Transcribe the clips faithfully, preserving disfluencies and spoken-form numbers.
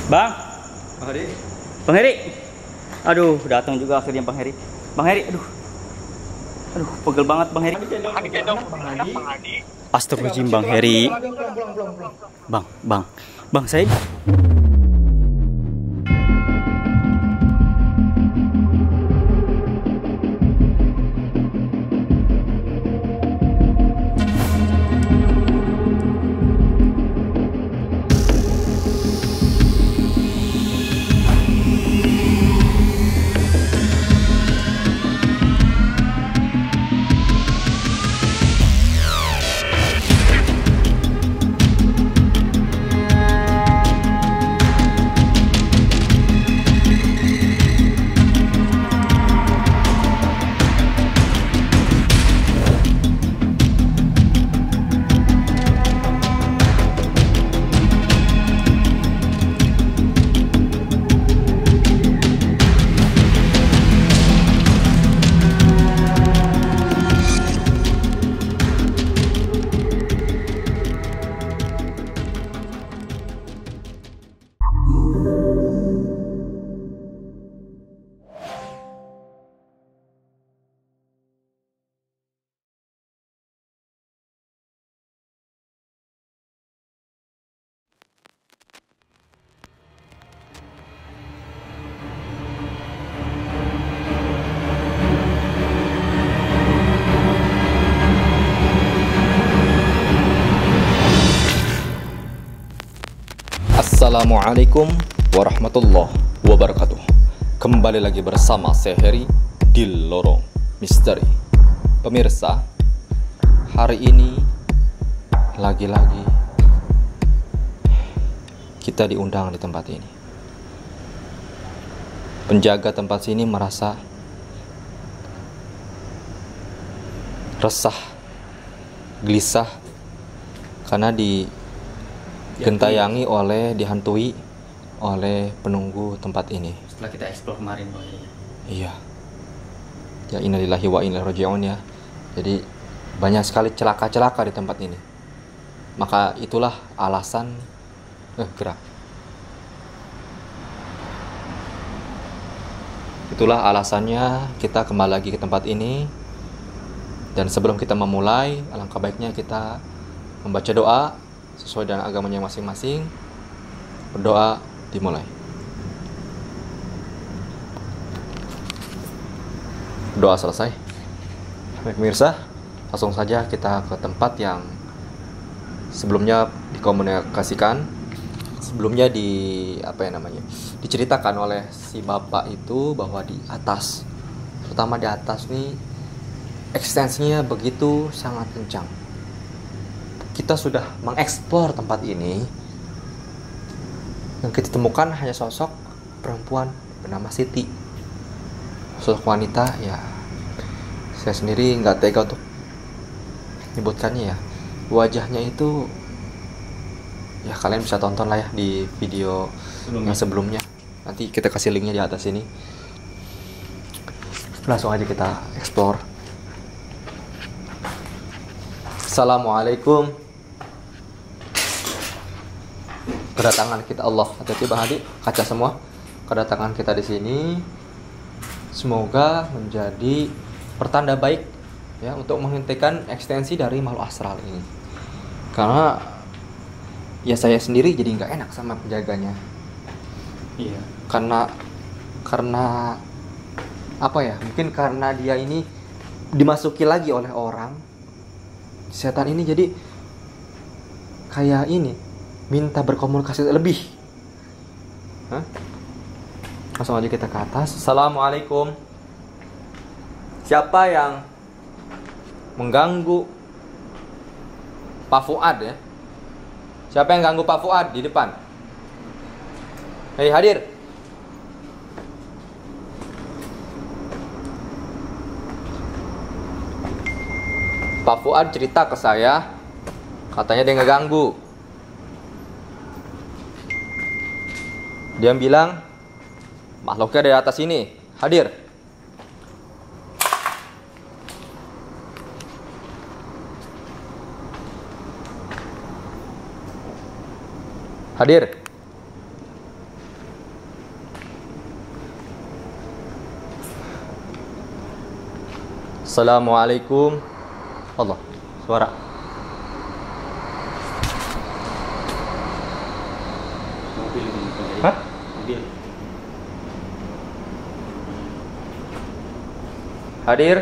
Bang, Bang Heri. Bang Heri. Aduh, datang juga akhirnya Bang Heri. Bang Heri, aduh. Aduh, pegel banget Bang Heri. Astagfirullahaladzim Bang Heri. Bang, Bang. Bang, saya Assalamualaikum warahmatullahi wabarakatuh. Kembali lagi bersama saya Heri di Lorong Misteri. Pemirsa, hari ini lagi-lagi kita diundang di tempat ini. Penjaga tempat sini merasa resah, gelisah karena di gentayangi oleh, dihantui oleh penunggu tempat ini. setelah kita explore kemarin Bang Heri. Iya. Ya innalillahi wa inna ilaihi raji'un ya. Jadi banyak sekali celaka-celaka di tempat ini. Maka itulah alasan eh gerak. Itulah alasannya kita kembali lagi ke tempat ini. Dan sebelum kita memulai, alangkah baiknya kita membaca doa sesuai dengan agamanya masing-masing. Berdoa dimulai. Doa selesai. Baik pemirsa, langsung saja kita ke tempat yang sebelumnya dikomunikasikan, sebelumnya di apa ya namanya, diceritakan oleh si bapak itu bahwa di atas, terutama di atas nih ekstensinya begitu sangat kencang. Kita sudah mengeksplor tempat ini. Yang kita temukan hanya sosok perempuan bernama Siti. Sosok wanita ya, saya sendiri nggak tega untuk menyebutkannya ya. Wajahnya itu ya kalian bisa tonton lah ya di video sebelumnya. yang sebelumnya. Nanti kita kasih linknya di atas ini. Langsung aja kita explore. Assalamualaikum. Kedatangan kita Allah, hati-hati Bang Hadi, kaca semua. Kedatangan kita di sini semoga menjadi pertanda baik ya untuk menghentikan ekstensi dari makhluk astral ini. Karena ya saya sendiri jadi nggak enak sama penjaganya. Iya. Karena karena apa ya? Mungkin karena dia ini dimasuki lagi oleh orang. Setan ini jadi kayak ini, minta berkomunikasi lebih. Hah? Langsung aja kita ke atas. Assalamualaikum. Siapa yang mengganggu Pak Fuad ya? Siapa yang ganggu Pak Fuad di depan? Hei hadir. Pak Fuad cerita ke saya, katanya dia ngeganggu. Dia bilang makhluknya dari atas ini. Hadir. Hadir. Assalamualaikum. Allah, suara. Mobil ini, Bang Heri. Hah? Mobil. Hadir.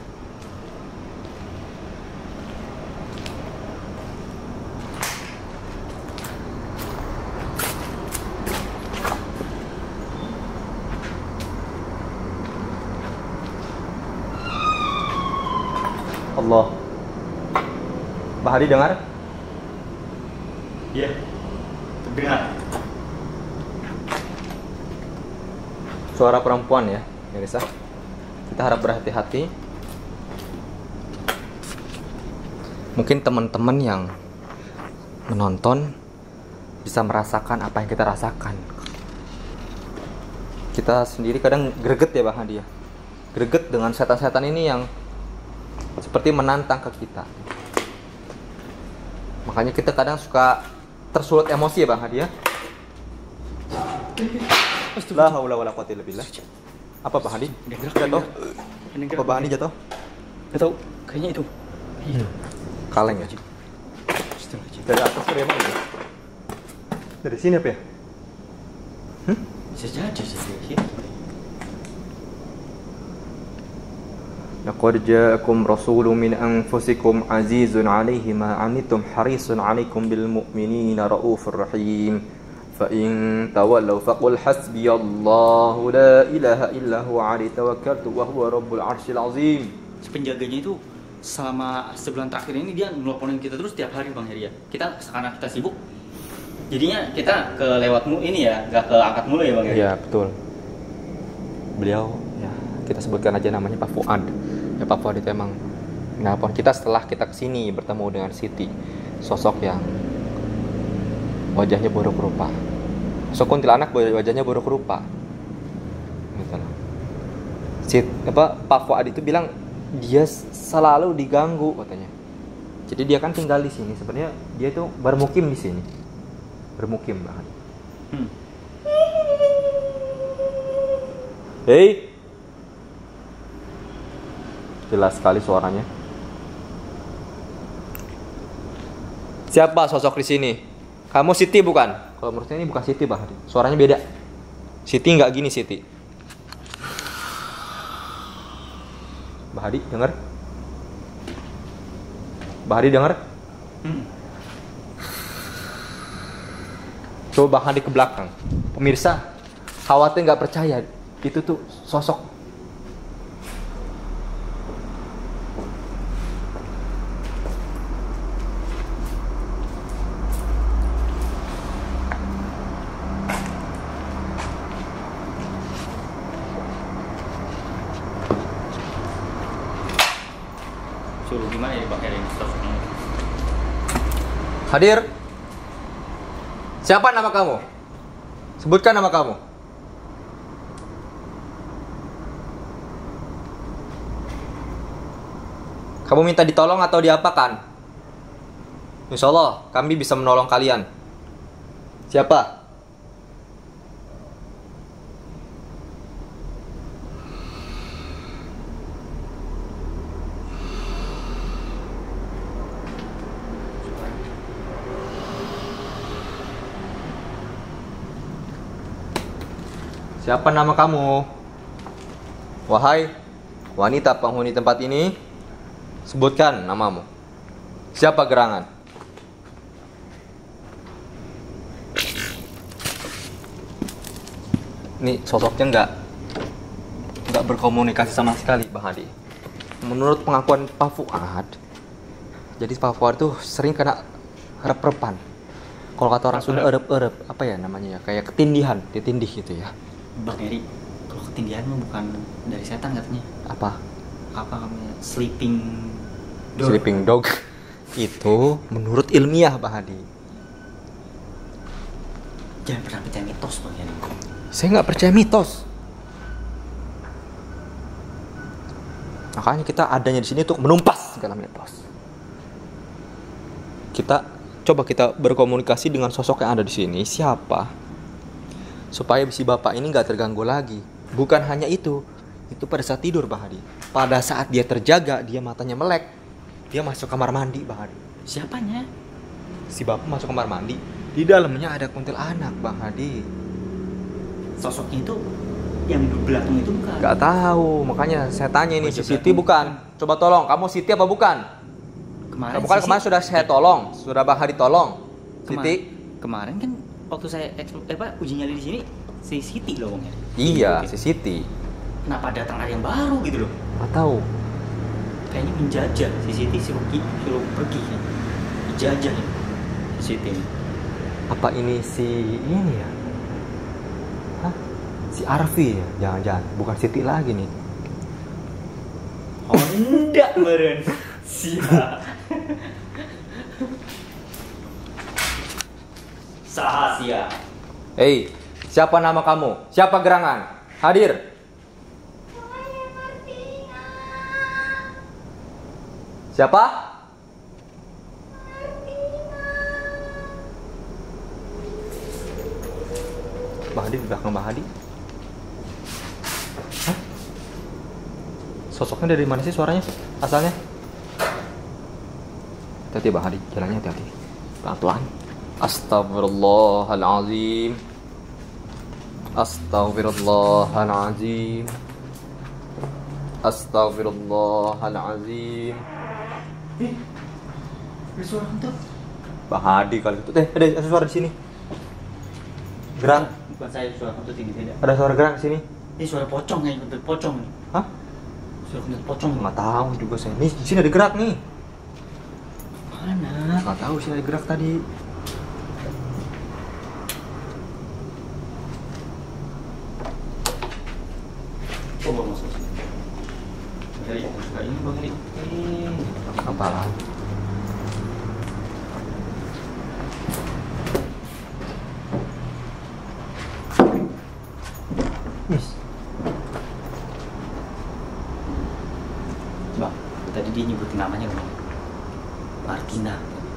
Allah. Pak Hadi dengar? Iya. Terdengar. Suara perempuan ya, Mirsa. Kita harap berhati-hati. Mungkin teman-teman yang menonton bisa merasakan apa yang kita rasakan. Kita sendiri kadang greget ya Bang Hadi ya. Greget dengan setan-setan ini yang seperti menantang ke kita. Makanya kita kadang suka tersulut emosi ya Bang Hadi ya. La haula wala quwwata illa billah. Apa Bang Hadi? Jatuh? Apa Bang Hadi jatuh? Gak tahu, kayaknya itu. Iya. Kaleng ya? Dari atas dari mana ya? Dari sini apa ya? Hmm? Bisa jadi sih. Laqad ja'akum rasulun min anfusikum azizun 'alaihi ma 'anittum harisun 'alaikum bil mu'minina raufur rahim. Fa in tawallaw faqul hasbiyallahu la ilaha illa huwa 'alaihi tawakkaltu wa huwa rabbul 'arsyil 'azim. Si penjaganya itu selama sebulan terakhir ini dia nelponin kita terus tiap hari Bang Heri ya. Kita karena kita sibuk, jadinya kita ke lewatmu ini ya, nggak ke angkat mulu ya Bang Heri. Ya betul. Beliau ya kita sebutkan aja namanya Pak Fuad. Ya Pak Fuad itu emang nelpon kita setelah kita kesini bertemu dengan Siti, sosok yang wajahnya buruk rupa. Sosok kuntilanak wajahnya buruk rupa. Gitu loh. Sit apa Pak Fuad itu bilang dia selalu diganggu katanya. Jadi dia kan tinggal di sini. Sebenarnya dia itu bermukim di sini. Bermukim banget. Hmm. Hei. Jelas sekali suaranya. Siapa sosok di sini? Kamu Siti bukan? Kalau menurut saya ini bukan Siti, Bang. Suaranya beda. Siti nggak gini Siti. Mbak Hadi dengar? Mbak Hadi dengar? Hmm. Coba Bang Hadi ke belakang. Pemirsa, khawatir nggak percaya. Itu tuh sosok. Suruh gimana ya Bang Heri sosoknya? Hadir. Siapa nama kamu? Sebutkan nama kamu. Kamu minta ditolong atau diapakan? Insya Allah kami bisa menolong kalian. Siapa? Siapa nama kamu? Wahai wanita penghuni tempat ini, sebutkan namamu. Siapa gerangan? Ini sosoknya nggak nggak berkomunikasi sama sekali, Bang Hadi. Menurut pengakuan Pak Fuad, jadi Pak Fuad tuh sering kena rep-repan. Kalau kata orang Sunda, erep-erep, apa ya namanya ya, kayak ketindihan, ditindih gitu ya. Bang Heri, kalau ketindihan mah bukan dari setan katanya. Apa? Apa namanya? Sleeping dog. Sleeping dog. Itu menurut ilmiah, Bang Hadi. Jangan pernah percaya mitos Bang Heri. Saya nggak percaya mitos. Makanya kita adanya di sini untuk menumpas segala mitos. Kita coba kita berkomunikasi dengan sosok yang ada di sini. Siapa? Supaya si bapak ini nggak terganggu lagi. Bukan hanya itu, itu pada saat tidur Bang Hadi. Pada saat dia terjaga, dia matanya melek. Dia masuk kamar mandi Bang Hadi. Siapanya? Si bapak masuk kamar mandi. Di dalamnya ada kuntilanak Bang Hadi. Sosoknya itu yang di belakang itu bukan? Gak tahu, makanya saya tanya ini, Baju si Siti bukan? Coba tolong, kamu Siti apa bukan? Kemarin Nah, bukan si kemarin Siti- sudah saya tolong, sudah Bang Hadi tolong. Kema- Siti? Kemarin kan waktu saya eksplo- eh, apa uji nyali di sini si Siti loh Bang ya. Iya, Oke. si Siti. Kenapa datang ada yang baru gitu loh? Gak tahu. Kayaknya menjajah si Siti suruh ki- suruh pergi kan. Dijajah ya si Siti ini. Apa ini si ini ya? Hah? Si Arfi ya? Jangan-jangan, bukan Siti lagi nih. Oh enggak meren. Siap. Sahasia. Hei, siapa nama kamu? Siapa gerangan? Hadir. Siapa? Bang Hadi di belakang Bang Hadi. Hah? Sosoknya dari mana sih suaranya? Asalnya? Hati-hati Bang Hadi, jalannya hati-hati. Pelan-pelan. Astagfirullahalazim. Astagfirullahalazim. Astagfirullahalazim. Eh, ada suara hantu. Bang Hadi kali itu. Eh, ada, ada suara di sini. Gerak. Bukan saya suara hantu ini tidak. Ada suara gerak di sini. Ini suara pocong ya, kentut pocong nih. Hah? Suara kentut pocong. Nggak tahu juga saya. Nih, di sini ada gerak nih. Mana? Nggak tahu sih ada gerak tadi. Coba masuk sini. Dari yang suka ini Bang Heri. Eh, Apaan? Yes. Bang, tadi dia nyebutin namanya Bang. Martina.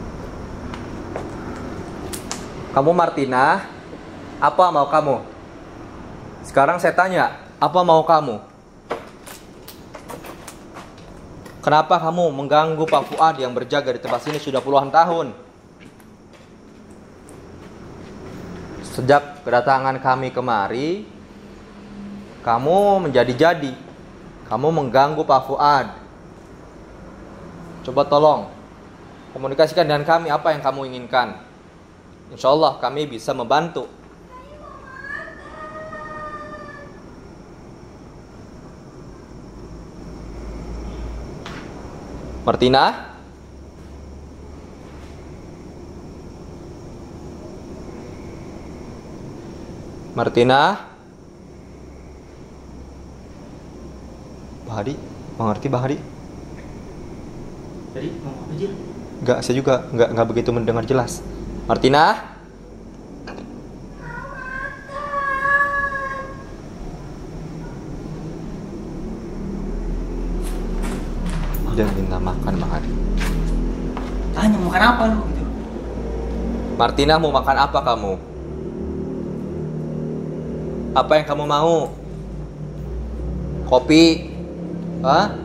Kamu Martina, apa mau kamu? Sekarang saya tanya, apa mau kamu? Kenapa kamu mengganggu Pak Fuad yang berjaga di tempat sini sudah puluhan tahun? Sejak kedatangan kami kemari, kamu menjadi-jadi. Kamu mengganggu Pak Fuad. Coba tolong, komunikasikan dengan kami apa yang kamu inginkan. Insya Allah kami bisa membantu. Martina? Martina? Bang Hadi? Mengerti Bang Hadi? Jadi mau apa aja? Enggak, saya juga enggak, enggak begitu mendengar jelas. Martina? Dia minta makan Bang Hadi. Tanya mau makan apa lu gitu. Martina, mau makan apa kamu? Apa yang kamu mau? Kopi? Hah?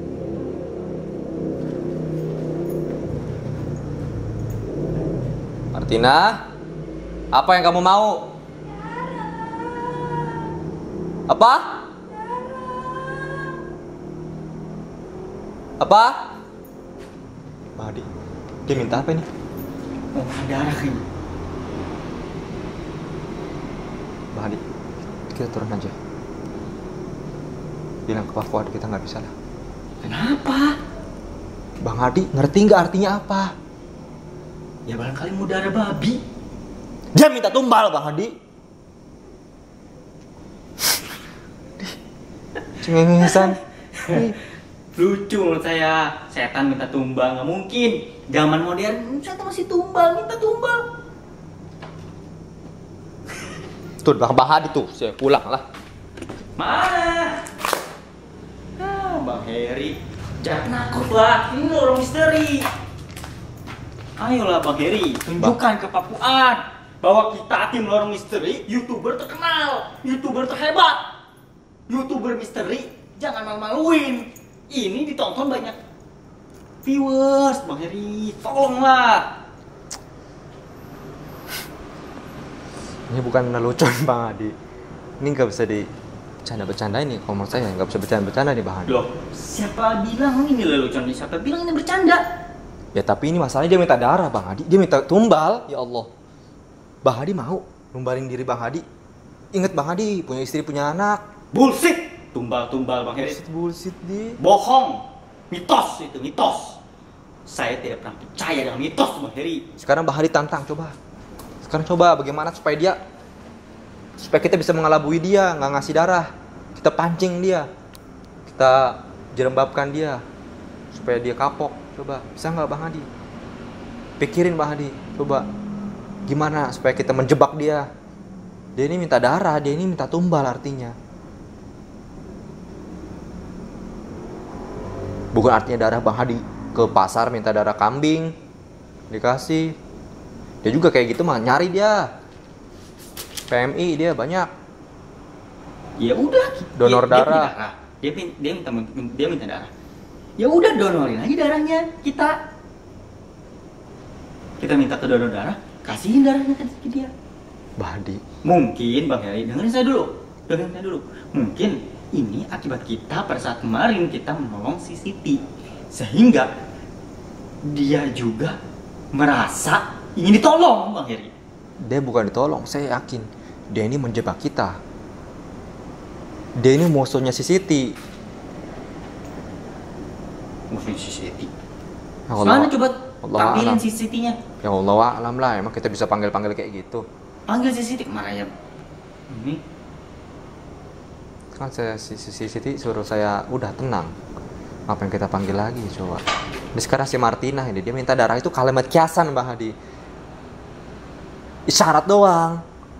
Martina? Apa yang kamu mau? Apa? Apa? Bang Hadi, dia minta apa ini? Mau makan darah kayaknya. Bang Hadi, kita turun aja. Bilang ke Pak Fuad kita nggak bisa lah. Kenapa? Bang Hadi, ngerti nggak artinya apa? Ya barangkali mau darah babi. Dia minta tumbal Bang Hadi. Cengengesan. Lucu menurut saya. Setan minta tumbal, nggak mungkin. Zaman modern, setan masih tumbal, minta tumbal. Tuh Bang Bang Hadi tuh, saya pulang lah. Mana? Ah, Bang Heri. Jangan penakut lah, ini lorong misteri. Ayolah Bang Heri, tunjukkan ke Pak Fuad bahwa kita tim lorong misteri, YouTuber terkenal, YouTuber terhebat, YouTuber misteri Jangan malu-maluin. Ini ditonton banyak viewers, Bang Heri. Tolonglah. Ini bukan lelucon Bang Hadi. Ini nggak bisa bercanda-bercanda ini. Kalau menurut saya nggak bisa bercanda-bercanda nih Bang Hadi. Loh, siapa bilang ini lelucon? Siapa bilang ini bercanda? Ya tapi ini masalahnya dia minta darah Bang Hadi. Dia minta tumbal. Ya Allah. Bang Hadi mau numbalin diri Bang Hadi. Ingat Bang Hadi punya istri, punya anak. Bullshit. Tumbal-tumbal Bang Heri. Bullshit, bullshit di. Bohong. Mitos itu, mitos. Saya tidak pernah percaya dengan mitos Bang Heri. Sekarang Bang Hadi tantang coba. Sekarang coba bagaimana supaya dia, supaya kita bisa mengelabui dia, nggak ngasih darah. Kita pancing dia, kita jerembabkan dia, supaya dia kapok. Coba, bisa nggak Bang Hadi? Pikirin Bang Hadi, coba. Gimana supaya kita menjebak dia? Dia ini minta darah, dia ini minta tumbal artinya. Bukan artinya darah Bang Hadi ke pasar minta darah kambing dikasih. Dia juga kayak gitu mah nyari dia. P M I dia banyak. Ya udah, donor dia, darah. Dia, dia, dia minta dia minta darah. Ya udah donorin aja darahnya kita. Kita minta ke donor darah, kasihin darahnya ke dia. Bang Hadi. Mungkin Bang Heri, dengerin saya dulu. Dengerin saya dulu. Mungkin ini akibat kita pada saat kemarin kita menolong si Siti, sehingga dia juga merasa ingin ditolong Bang Heri. Dia bukan ditolong, saya yakin dia ini menjebak kita. Dia ini musuhnya si Siti. Musuhnya si Siti? Ya mana coba Allah tampilin alam. si Sitinya? Ya Allah alam lah, emang kita bisa panggil-panggil kayak gitu. Panggil si Siti kemana ya? Ini Kan saya si, si, si Siti suruh saya udah tenang. Apa yang kita panggil lagi coba. Ini sekarang si Martina ini dia minta darah itu kalimat kiasan Bang Hadi. Isyarat doang.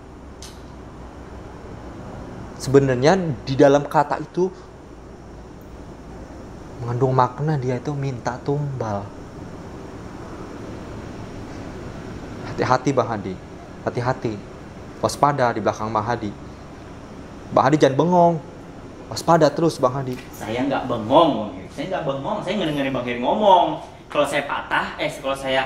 Sebenarnya di dalam kata itu mengandung makna dia itu minta tumbal. Hati-hati Bang Hadi. Hati-hati. Waspada di belakang Bang Hadi. Bang Hadi jangan bengong. Waspada terus Bang Hadi. Saya nggak bengong Bang Heri. Saya nggak bengong. Saya nggak dengerin Bang Heri ngomong. Kalau saya patah, eh kalau saya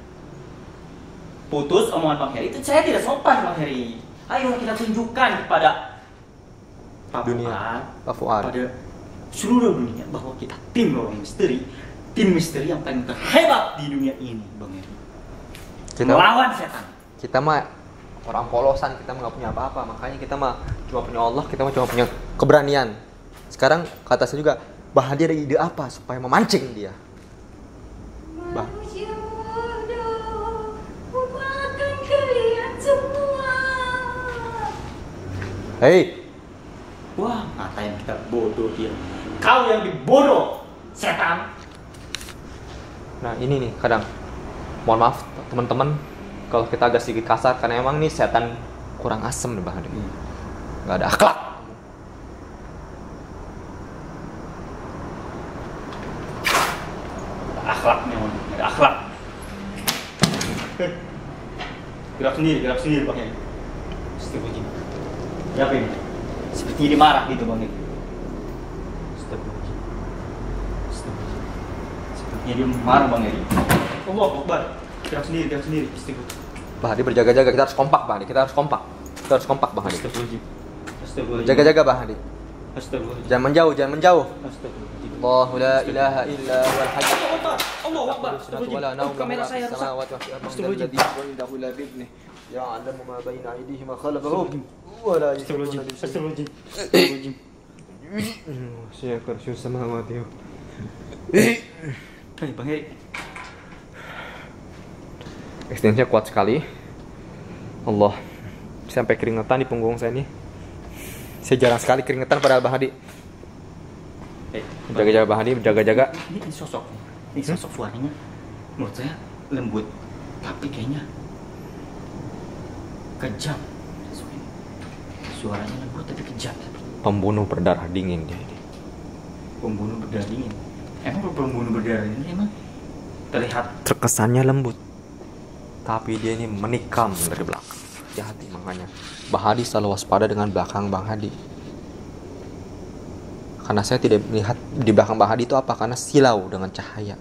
putus omongan Bang Heri itu saya tidak sopan Bang Heri. Ayo kita tunjukkan kepada Pak Dunia. Fuad, Pak Fuad. pada seluruh dunia bahwa kita tim Lorong Misteri, tim misteri yang paling terhebat di dunia ini Bang Heri. Kita Melawan setan. Kita mah orang polosan, kita nggak punya apa-apa, makanya kita mah cuma punya Allah, kita mah cuma punya keberanian. Sekarang kata saya juga, Bang Hadi ada ide apa supaya memancing dia? Bah. Manusia bodoh, memakan kalian semua. Hei, Wah, ngatain kita bodoh dia. Kau yang dibodoh, setan. nah ini nih kadang, mohon maaf teman-teman, kalau kita agak sedikit kasar, karena emang nih setan kurang asem nih Bang Hadi. Hmm. Nggak ada akhlak. Akhlak memang, ada akhlak. Gerak sendiri, gerak sendiri Bang Heri. Astagfirullahaladzim. Siapa ini? Sepertinya dia marah gitu Bang Heri. Astagfirullahaladzim. Astagfirullahaladzim. Sepertinya dia marah Bang Heri. Allah Akbar. Gerak sendiri, gerak sendiri. Astagfirullahaladzim. Bang Hadi berjaga-jaga, kita harus kompak Bang Hadi, kita harus kompak. Kita harus kompak Bang Hadi. Astagfirullahaladzim. Astagfirullahaladzim. Jaga-jaga Bang Hadi. Astagfirullahaladzim. Jangan menjauh, jangan menjauh. Astagfirullahaladzim. Allahu la ilaha illa huwal hayy. Allah Akbar. Astagfirullahaladzim. Kamera saya rusak. Astagfirullahaladzim. Ya'lamu ma baina aydihim wa khalfahum wa la Astagfirullahaladzim. Astagfirullahaladzim. Astagfirullahaladzim. Saya kursi samawati. Hei Bang Heri. Extensinya kuat sekali. Allah, sampai keringetan di punggung saya nih. Saya jarang sekali keringetan pada Bang Hadi. Eh, Jaga-jaga Bang Hadi, jaga-jaga. Ini, ini sosok, ini sosok suaranya menurut saya lembut, tapi kayaknya kejam. Suaranya lembut tapi kejam. Pembunuh berdarah dingin dia ini. Pembunuh berdarah dingin. Emang pembunuh berdarah ini emang terlihat Terkesannya lembut, tapi dia ini menikam dari belakang. Hati-hati makanya Bang Hadi selalu waspada dengan belakang Bang Hadi. Karena saya tidak melihat di belakang Bang Hadi itu apa, karena silau dengan cahaya.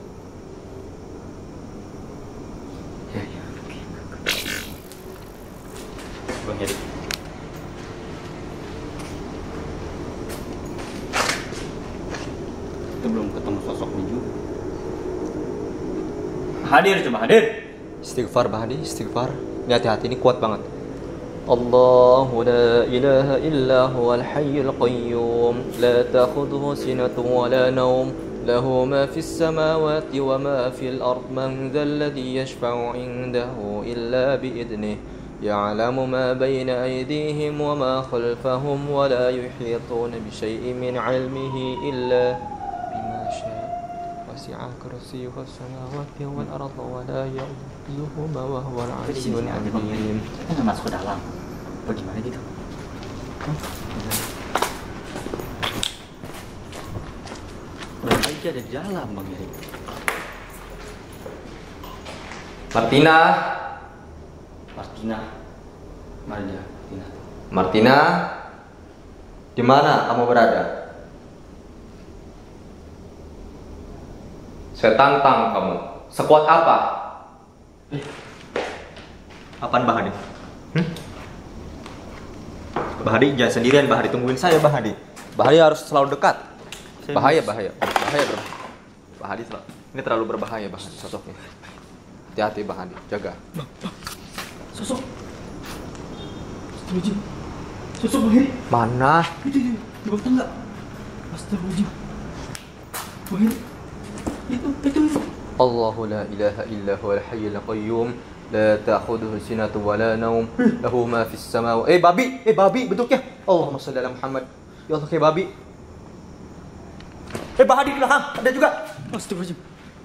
Ya, ya, oke. Bang Heri. Kita belum ketemu sosoknya juga. Hadir coba hadir. Istighfar Bang Hadi, istighfar. Ini hati-hati, ini kuat banget. Allahu la ilaha illa huwal hayyul qayyum la ta'khudhuhu sinatun wa la nawm lahu ma fis samawati wa ma fil ard man dhal ladzi yashfa'u 'indahu illa bi idnihi ya'lamu ma bayna aydihim wa ma khalfahum wa la yuhituna bi shay'in min 'ilmihi illa bima syaa wasi'a kursiyyuhu as-samawati wal arda wa la ya'uduhu ma huwal 'aliyyul 'azim. Kita masuk ke dalam. Bagaimana gitu? Udah aja ada di dalam Bang Heri. Martina, Martina. Mana dia? Martina. Martina, di mana kamu berada? Saya tantang kamu. Sekuat apa? Eh. Apaan Bang Hadi? Hmm? Bang Hadi jangan sendirian, Bang Hadi tungguin saya Bang Hadi. Bang Hadi harus selalu dekat. Bahaya, bahaya. Bahaya bro. Bang Hadi selalu. Ini terlalu berbahaya Bang Hadi sosoknya. Hati-hati Bang Hadi, jaga. Bang, bang. Sosok. Astagfirullahaladzim. Sosok Bang Heri. Mana? Itu, itu, di bawah tangga. Astagfirullahaladzim. Bang Heri. Itu, itu, itu. Allahu la ilaha illa huwal hayyul qayyum la ta'khudhuhu sinatun wa la nawm lahu ma fis samawati. Eh babi, eh babi bentuknya. Allahumma shalli ala Muhammad. Ya Allah kayak babi. Eh Bang Hadi di belakang ada juga. Astagfirullahaladzim.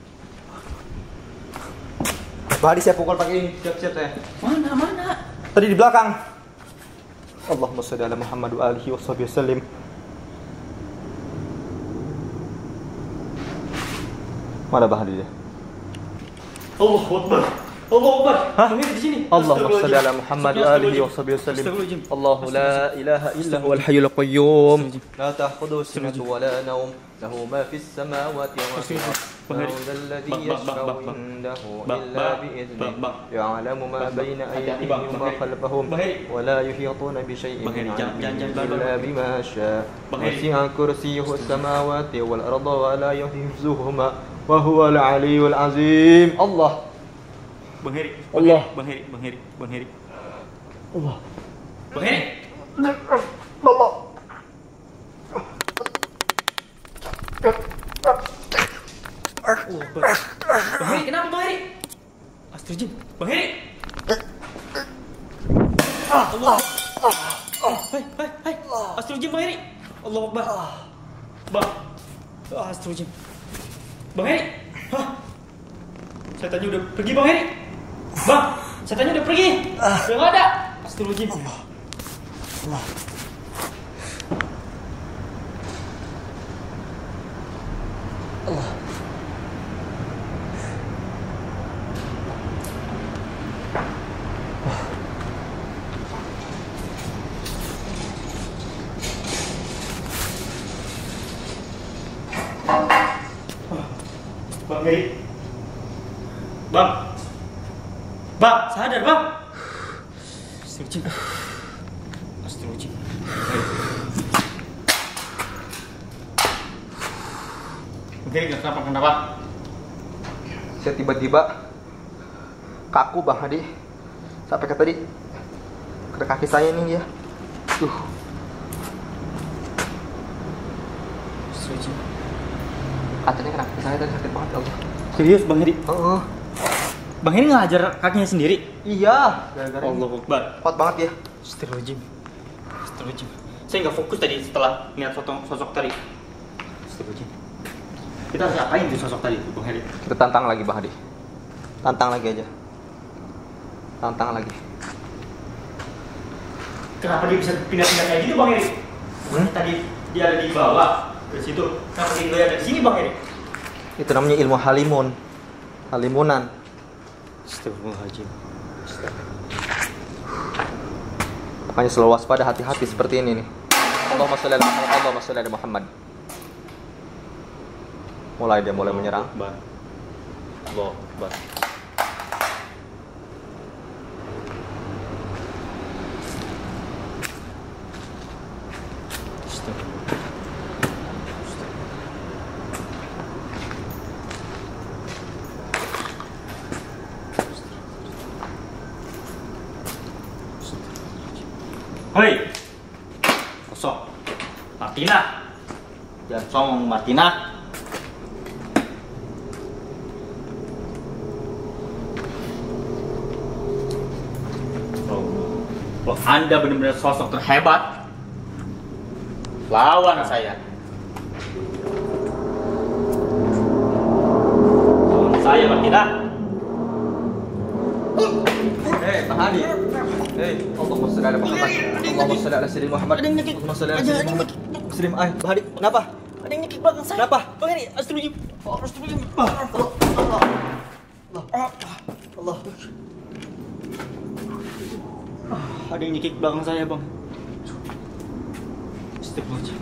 Bang Hadi saya pukul pakai ini. Siap-siap saya. Mana, mana? Tadi di belakang. Allahumma shalli ala Muhammad wa alihi washabihi wasallim. Mana Bang Hadi dia? Allahu Akbar. Allahu Akbar. Hah? Bang Heri di sini. Allahumma shalli ala Muhammad wa alihi washabihi wasallim. Astagfirullahaladzim. Allahu la ilaha illa huwal hayyul qayyum la ta'khudhuhu sinatun wa la nawm lahu ma fis samawati wa ma fil ardh man dhal ladzi yashfa'u 'indahu illa bi idhnihi ya'lamu ma bayna aydihim wa ma khalfahum wa la yuhituna bi shay'in min 'ilmihi illa bima sha'a wasi'a kursiyyuhu as-samawati wal arda wa la yuhibzuhuma wa huwal 'aliyyul 'azim. Allah. Bang Heri. Allah. Bang Heri, Bang Heri, Bang Heri. Allah. Bang Heri. Allah. Oh, Bang. Bang Heri, kenapa Bang Heri? Astagfirullahaladzim. Bang Heri. Allah. Hai, hai, hai. Astagfirullahaladzim Bang Heri. Allahu Akbar. Bang. Astagfirullahaladzim. Bang Heri. Hah? Setannya udah pergi Bang Heri. Bang, setannya udah pergi. Udah nggak ada. Astagfirullahaladzim. Allah. Allah. Allah. Bang Heri. Bang. Bang, sadar Bang. Astagfirullahaladzim. Astagfirullahaladzim. Bang Heri, kenapa kenapa? Saya tiba-tiba kaku Bang Hadi. Sampai ke tadi ke kaki saya nih ya. Tuh. Astagfirullahaladzim. Katanya kena kaki saya tadi sakit banget ya Allah. Serius Bang Heri? Oh, Bang Heri ngajar kakinya sendiri? iya, gara-gara ini. Allahu Akbar. Kuat banget ya. Astagfirullahaladzim. Astagfirullahaladzim. Saya nggak fokus tadi setelah lihat sosok, sosok tadi. Astagfirullahaladzim. Kita harus apain tuh sosok tadi, Bang Heri? Kita tantang lagi Bang Hadi. Tantang lagi aja. Tantang lagi. Kenapa dia bisa pindah-pindah kayak gitu, Bang Heri? Hmm? Tadi dia ada di bawah, dari situ. Kenapa dia ada di sini, Bang Heri? Itu namanya ilmu halimun. Halimunan. Astagfirullahaladzim. Makanya selalu waspada, hati-hati seperti ini nih. Allahumma sholli ala Muhammad. Allahumma sholli ala Muhammad. Mulai dia mulai menyerang. Akbar. Allahu Akbar. Hei, kosong, Martina, jangan songong Martina. Kalau Anda benar-benar sosok terhebat, lawan saya. Lawan saya, Martina. Hei, Pak Hadi. Hei, Allahumma sholli ala Muhammad. Allahumma sholli ala Sayyidina Muhammad. Allahumma sholli ala Sayyidina Muhammad. Muslim, ay, Pak Hadi, kenapa? Ada yang nyekik belakang saya. Kenapa? Bang Heri, astagfirullahaladzim. Oh, astagfirullahaladzim. Allah. Allah. Allah. Ah, ada yang nyekik belakang saya, Bang. Astagfirullahaladzim.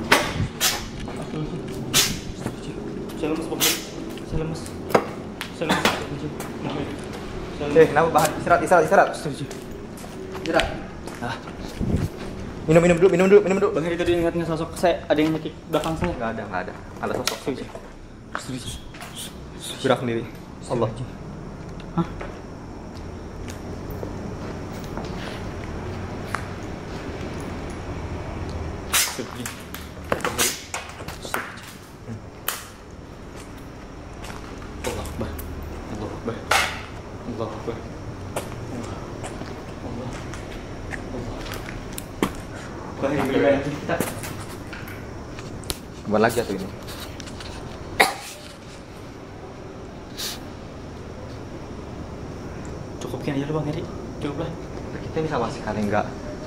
Saya lemes, Bang Heri. Saya lemes. Saya lemes. Bang Heri. Saya lemes. Hei, kenapa Pak Hadi? Istirahat, istirahat, istirahat. Astagfirullahaladzim. Istirahat. Ah, Minum, minum dulu, minum dulu, minum dulu. Bang Heri tadi ingat nggak sosok saya? Ada yang nyekik belakang saya. Enggak ada, enggak ada. Ada sosok. Astagfirullahaladzim. Astagfirullahaladzim. Gerak sendiri. Allah. Hah? Astagfirullahaladzim. Bang Heri. Astagfirullahaladzim. Allah Akbar. Allah Akbar. Allah Akbar. Allah. Allah. Allah. Bang Heri, bagaimana kita? Kembali lagi atau ini? Cukupkan aja lu Bang Heri. Cukuplah. Kita ini sama sekali enggak.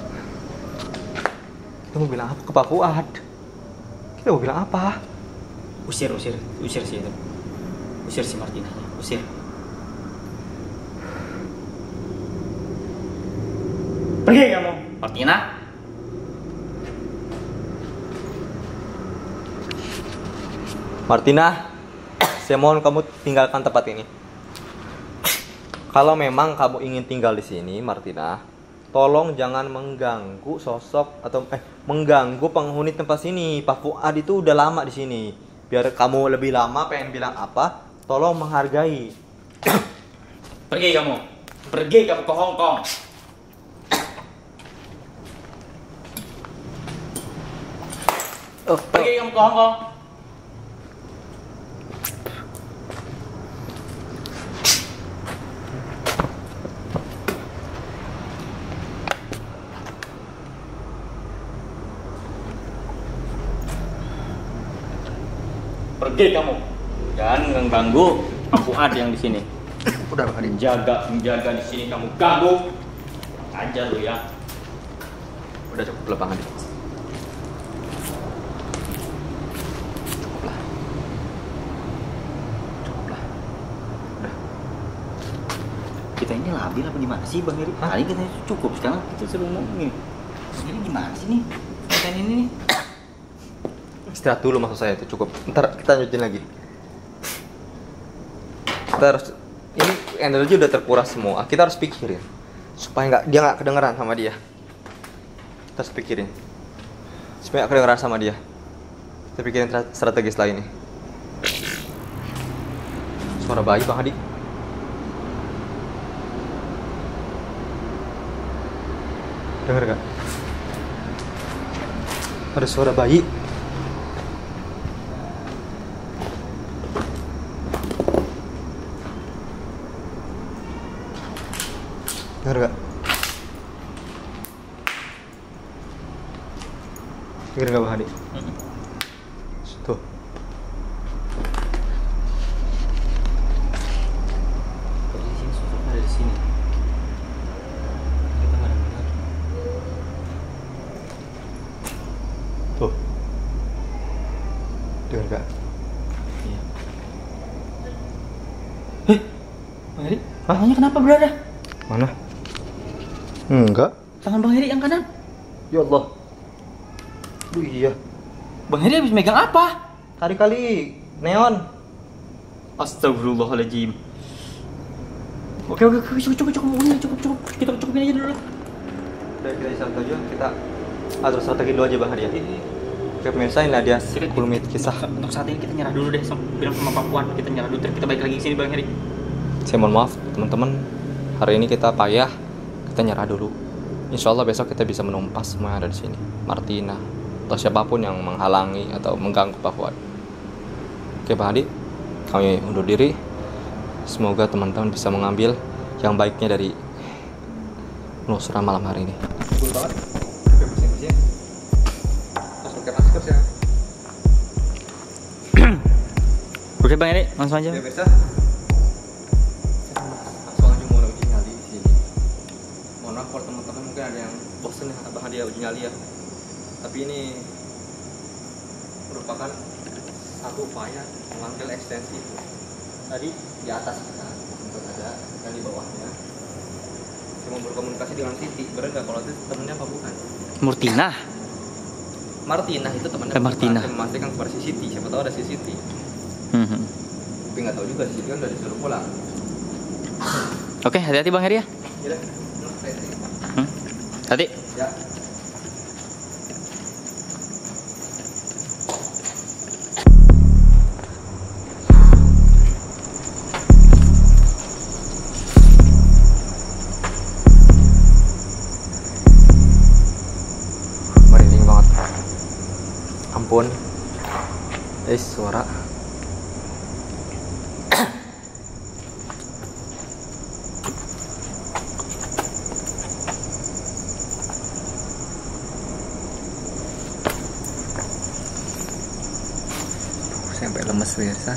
Kita mau bilang apa ke Pak Fuad? Kita mau bilang apa? Usir, usir, usir si itu. Usir si Martina, usir. Pergi kamu, Martina. Martina, saya mohon kamu tinggalkan tempat ini. Kalau memang kamu ingin tinggal di sini, Martina, tolong jangan mengganggu sosok atau eh mengganggu penghuni tempat sini. Pak Fuad itu udah lama di sini. Biar kamu lebih lama pengen bilang apa, tolong menghargai. Pergi kamu, pergi kamu ke Hong Kong. Oh, Pergi kamu ke Hong Kong. Pergi kamu, jangan ganggu Pak Fuad yang di sini. udah Pak Hadi. Menjaga, menjaga di sini kamu ganggu. Aja lu ya. Udah cukup lah Bang Hadi. Cukuplah. Cukuplah. Udah. Kita ini labil apa gimana sih Bang Heri? Tadi kita cukup, sekarang kita suruh ngomongin. Ini gimana sih nih? Konten ini nih. Istirahat dulu maksud saya itu cukup. Ntar kita lanjutin lagi. Kita harus ini energi udah terkuras semua. Kita harus pikirin supaya nggak dia nggak kedengeran sama dia. Kita harus pikirin supaya nggak kedengeran sama dia. Kita pikirin tra- strategi setelah ini. Suara bayi Bang Hadi. Dengar gak? Ada suara bayi. Dengar gak? Dengar gak Bang Hadi? Tuh. Kalau di sini sosok ada di sini. Kita nggak ada benar. Tuh. Dengar gak? Iya. Heh, Bang Heri, tangannya kenapa berada? Mana? Enggak. Tangan Bang Heri yang kanan. Ya Allah. Duh iya. Bang Heri habis megang apa? Tadi kali neon. Astagfirullahaladzim. Oke oke oke cukup cukup cukup cukup cukup cukup kita cukupin aja dulu. Udah kita istirahat aja, kita atur strategi dulu aja Bang Heri ya. Oke pemirsa, ini dia sepuluh menit kisah. Untuk saat ini kita nyerah dulu deh, sama, bilang sama Pak Puan kita nyerah dulu, terus kita balik lagi ke sini Bang Heri. Saya mohon maaf teman-teman, hari ini kita payah, kita nyerah dulu. Insya Allah besok kita bisa menumpas semua yang ada di sini. Martina atau siapapun yang menghalangi atau mengganggu Pak Fuad. Oke Pak Hadi, kami undur diri. Semoga teman-teman bisa mengambil yang baiknya dari penelusuran malam hari ini. Betul banget. Oke, bersih-bersih. Terus pakai masker ya. Oke Bang Heri, langsung aja. Ya biasa. Langsung aja mau uji nyali di sini. Mohon maaf kalau teman-teman mungkin ada yang bosan ya Abang Hadi uji nyali ya. Tapi ini merupakan satu upaya mengambil ekstensi itu. Tadi di atas kita sempat ada dan di bawahnya. Saya mau berkomunikasi dengan Siti. Bener nggak kalau itu temennya apa bukan? Murtina. Martina itu temannya. Eh, Martina. Saya memastikan kepada si Siti. Siapa tahu ada si Siti. Hmm. Tapi nggak tahu juga si Siti kan udah disuruh pulang. Oke, hati-hati Bang Heri ya. Iya. Hmm. Hati. Ya. Merinding banget. Ampun. Eh suara. Sampai lemes biasa.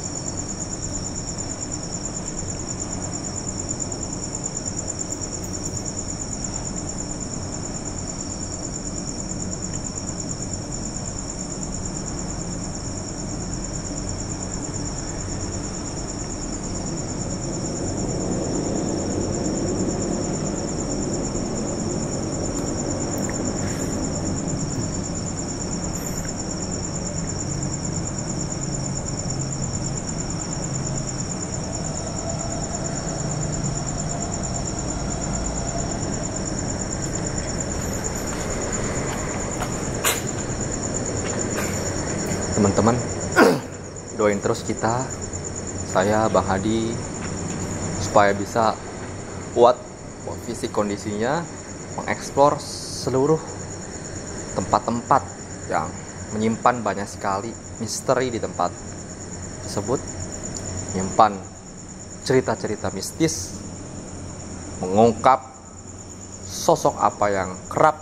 Teman-teman, doain terus kita, saya Bang Hadi, supaya bisa kuat fisik kondisinya, mengeksplor seluruh tempat-tempat yang menyimpan banyak sekali misteri di tempat tersebut, menyimpan cerita-cerita mistis, mengungkap sosok apa yang kerap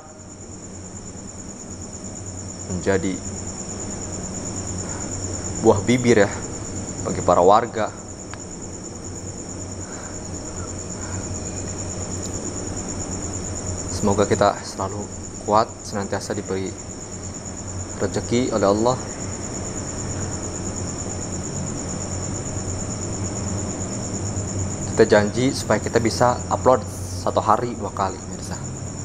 menjadi buah bibir ya bagi para warga. Semoga kita selalu kuat, senantiasa diberi rezeki oleh Allah. Kita janji supaya kita bisa upload satu hari dua kali, mirsa.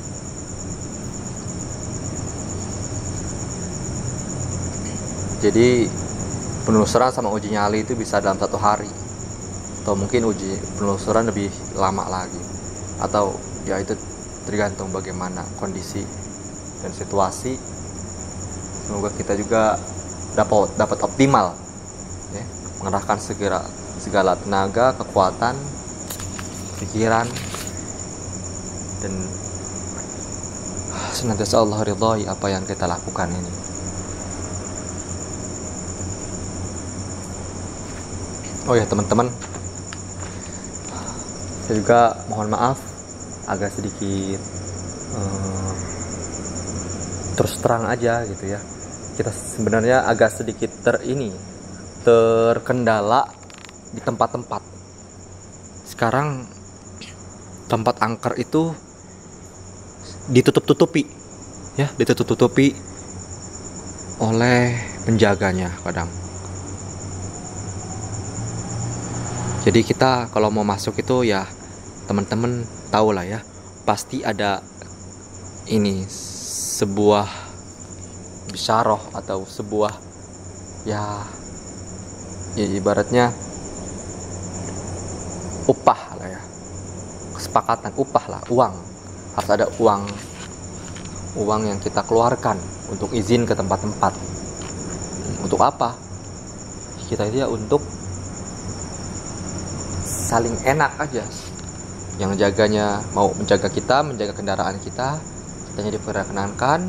Jadi penelusuran sama uji nyali itu bisa dalam satu hari, atau mungkin uji penelusuran lebih lama lagi, atau ya itu tergantung bagaimana kondisi dan situasi. Semoga kita juga dapat dapat optimal ya, mengerahkan segera segala tenaga, kekuatan, pikiran, dan senantiasa Allah ridhai apa yang kita lakukan ini. Oh ya teman-teman, saya juga mohon maaf agak sedikit uh, terus terang aja gitu ya. Kita sebenarnya agak sedikit ter ini terkendala di tempat-tempat. Sekarang tempat angker itu ditutup-tutupi ya, ditutup-tutupi oleh penjaganya kadang. Jadi kita kalau mau masuk itu ya teman-teman tahu lah ya, pasti ada ini sebuah bisyarah atau sebuah ya ya ibaratnya upah lah ya, kesepakatan upah lah, uang, harus ada uang uang yang kita keluarkan untuk izin ke tempat-tempat. Untuk apa? Kita itu ya untuk saling enak aja. Yang jaganya mau menjaga kita, menjaga kendaraan kita, kitanya diperkenankan,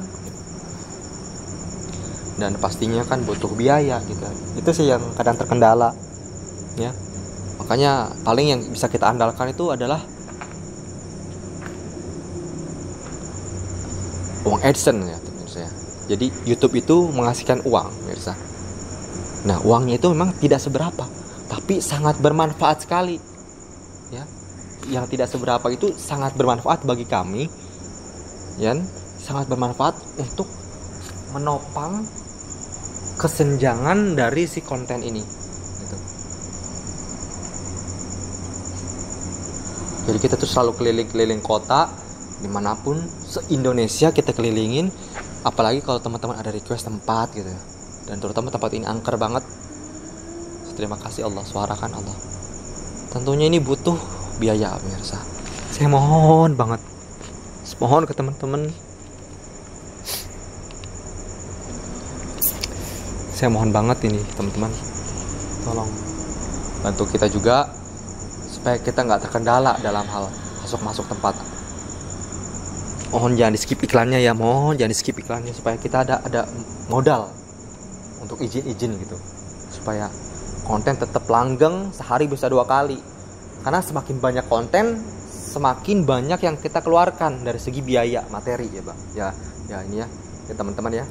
dan pastinya kan butuh biaya gitu. Itu sih yang kadang terkendala ya. Makanya paling yang bisa kita andalkan itu adalah uang AdSense ya pemirsa. Jadi YouTube itu menghasilkan uang pemirsa. Nah, uangnya itu memang tidak seberapa, tapi sangat bermanfaat sekali ya. Yang tidak seberapa itu sangat bermanfaat bagi kami ya, sangat bermanfaat untuk menopang kesenjangan dari si konten ini gitu. Jadi kita tuh selalu keliling-keliling kota dimanapun se-Indonesia kita kelilingin, apalagi kalau teman-teman ada request tempat gitu, dan terutama tempat ini angker banget. Terima kasih Allah, suarakan Allah. Tentunya ini butuh biaya pemirsa. Saya mohon banget, mohon ke teman-teman, saya mohon banget ini teman-teman, tolong bantu kita juga supaya kita nggak terkendala dalam hal masuk-masuk tempat. Mohon jangan di skip iklannya ya, mohon jangan di skip iklannya supaya kita ada ada modal untuk izin-izin gitu, supaya konten tetap langgeng, sehari bisa dua kali. Karena semakin banyak konten, semakin banyak yang kita keluarkan dari segi biaya materi ya bang. Ya, ya ini ya, ya teman-teman ya.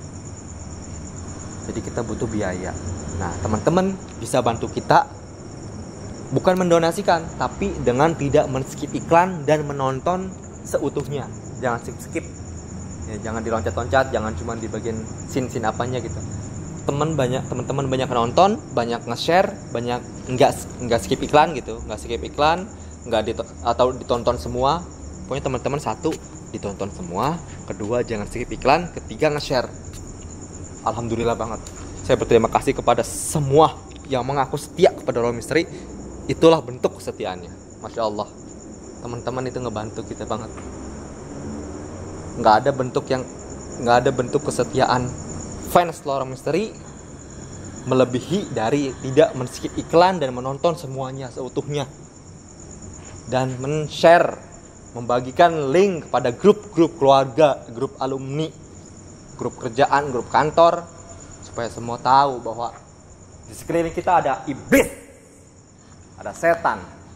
Jadi kita butuh biaya. Nah teman-teman bisa bantu kita, bukan mendonasikan, tapi dengan tidak men-skip iklan dan menonton seutuhnya. Jangan skip-skip ya, jangan diloncat-loncat, jangan cuma di bagian scene-scene apanya gitu. Teman banyak, teman-teman banyak nonton, banyak nge-share, banyak enggak enggak skip iklan gitu, enggak skip iklan, enggak dito- atau ditonton semua. Pokoknya teman-teman, satu ditonton semua, kedua jangan skip iklan, ketiga nge-share. Alhamdulillah banget. Saya berterima kasih kepada semua yang mengaku setia kepada Raw Misteri. Itulah bentuk kesetiaannya. Masya Allah, teman-teman itu ngebantu kita banget. Nggak ada bentuk yang nggak ada bentuk kesetiaan fans Raw Misteri melebihi dari tidak men-skip iklan dan menonton semuanya seutuhnya, dan men-share, membagikan link kepada grup-grup keluarga, grup alumni, grup kerjaan, grup kantor, supaya semua tahu bahwa di sekeliling kita ada iblis, ada setan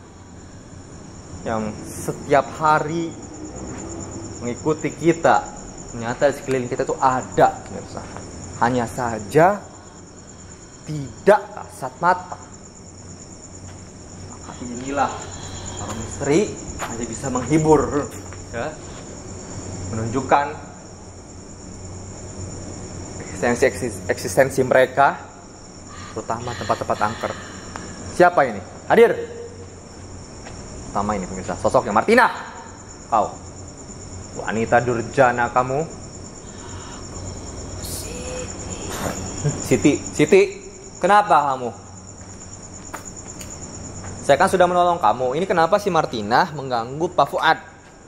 yang setiap hari mengikuti kita. Ternyata di sekeliling kita itu ada pemirsa, hanya saja tidak kasat mata. Maka inilah Raw Misteri hanya bisa menghibur ya, menunjukkan eksistensi eksistensi mereka, terutama tempat-tempat angker. Siapa ini? Hadir. Pertama ini pemirsa, sosoknya Martina. Kau wanita durjana kamu. Siti, Siti, kenapa kamu? Saya kan sudah menolong kamu. Ini kenapa si Martina mengganggu Pak Fuad?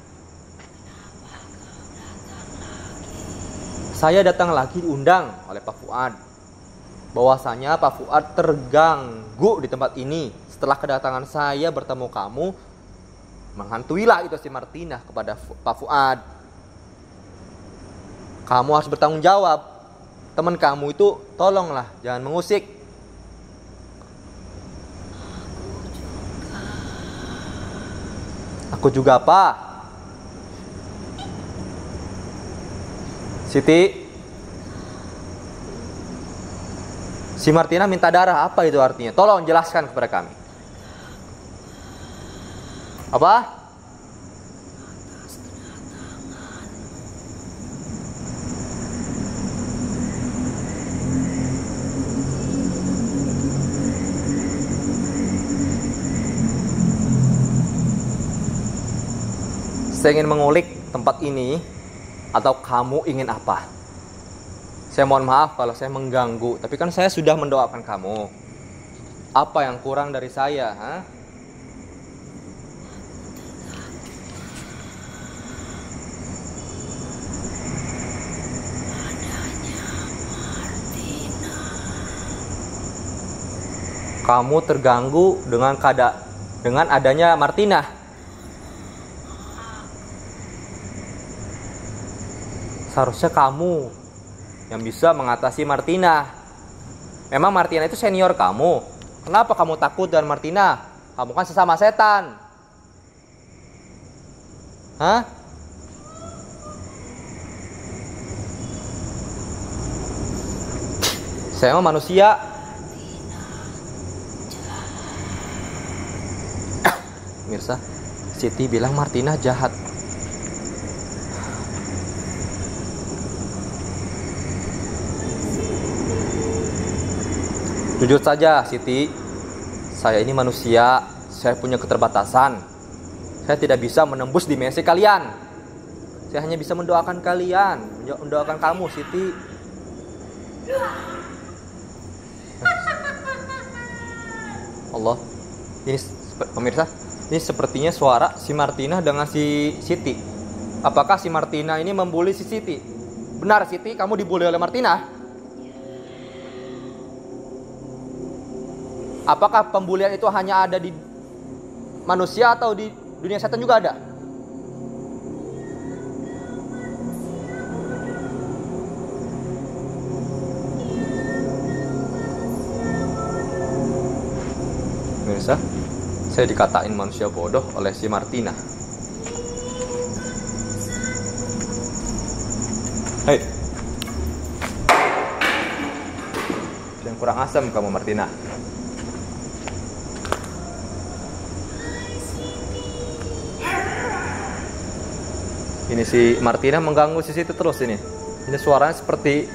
Saya datang lagi diundang oleh Pak Fuad. Bahwasanya Pak Fuad terganggu di tempat ini. Setelah kedatangan saya bertemu kamu, menghantuilah itu si Martina kepada Pak Fuad. Kamu harus bertanggung jawab. Teman kamu itu tolonglah, jangan mengusik. Aku juga apa? Siti, si Martina minta darah, apa itu artinya? Tolong jelaskan kepada kami. Apa? Saya ingin mengulik tempat ini, atau kamu ingin apa? Saya mohon maaf kalau saya mengganggu, tapi kan saya sudah mendoakan kamu. Apa yang kurang dari saya, ha? Kamu terganggu dengan kada dengan adanya Martina. Seharusnya kamu yang bisa mengatasi Martina. Memang Martina itu senior kamu. Kenapa kamu takut dengan Martina? Kamu kan sesama setan. Hah? Saya mah manusia. Mirsa, Siti bilang Martina jahat. Jujur saja, Siti. Saya ini manusia. Saya punya keterbatasan. Saya tidak bisa menembus dimensi kalian. Saya hanya bisa mendoakan kalian, mendoakan kamu, Siti. Allah, ini pemirsa. Ini sepertinya suara si Martina dengan si Siti. Apakah si Martina ini membuli si Siti? Benar, Siti, kamu dibully oleh Martina? Apakah pembulian itu hanya ada di manusia atau di dunia setan juga ada? Pemirsa, saya dikatain manusia bodoh oleh si Martina. Hei, yang kurang asam kamu, Martina. Ini si Martina mengganggu si situ terus ini. Ini suaranya seperti